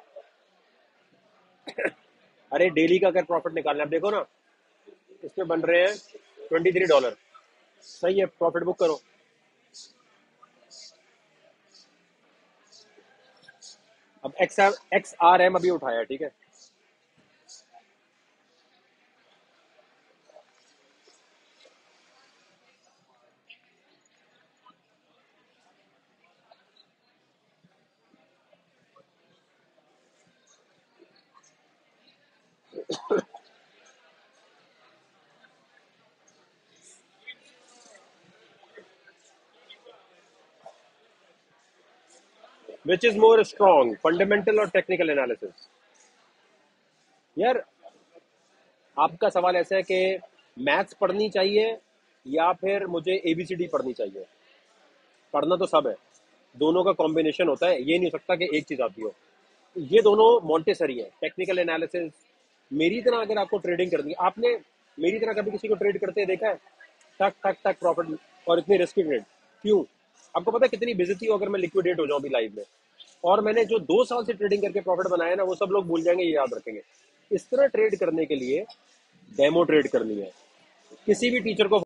Speaker 1: अरे डेली का अगर प्रॉफिट निकालना है, आप देखो ना, इसमें बन रहे हैं ट्वेंटी थ्री डॉलर। सही है, प्रॉफिट बुक करो। अब एक्स एक्स आर एम अभी उठाया, ठीक है। Which is more strong, fundamental और टेक्निकल एनालिसिस? यार आपका सवाल ऐसा है कि मैथ्स पढ़नी चाहिए या फिर मुझे एबीसीडी पढ़नी चाहिए। पढ़ना तो सब है, दोनों का कॉम्बिनेशन होता है, ये नहीं हो सकता कि एक चीज आती हो। ये दोनों मॉन्टेसरी है, टेक्निकल एनालिसिस। मेरी तरह अगर आपको ट्रेडिंग करनी है, आपने मेरी तरह कभी किसी को ट्रेड करते देखा है? टक टक टक प्रॉफिट, और इतनी रिस्की ट्रेड क्यों? आपको पता है कितनी बेइज्जती हो अगर मैं लिक्विडेट हो जाऊं अभी लाइव में। और मैंने जो दो साल से ट्रेडिंग करके प्रॉफिट बनाया ना, वो सब लोग भूल जाएंगे, ये याद रखेंगे। इस तरह ट्रेड करने के लिए डेमो ट्रेड करनी है, किसी भी टीचर को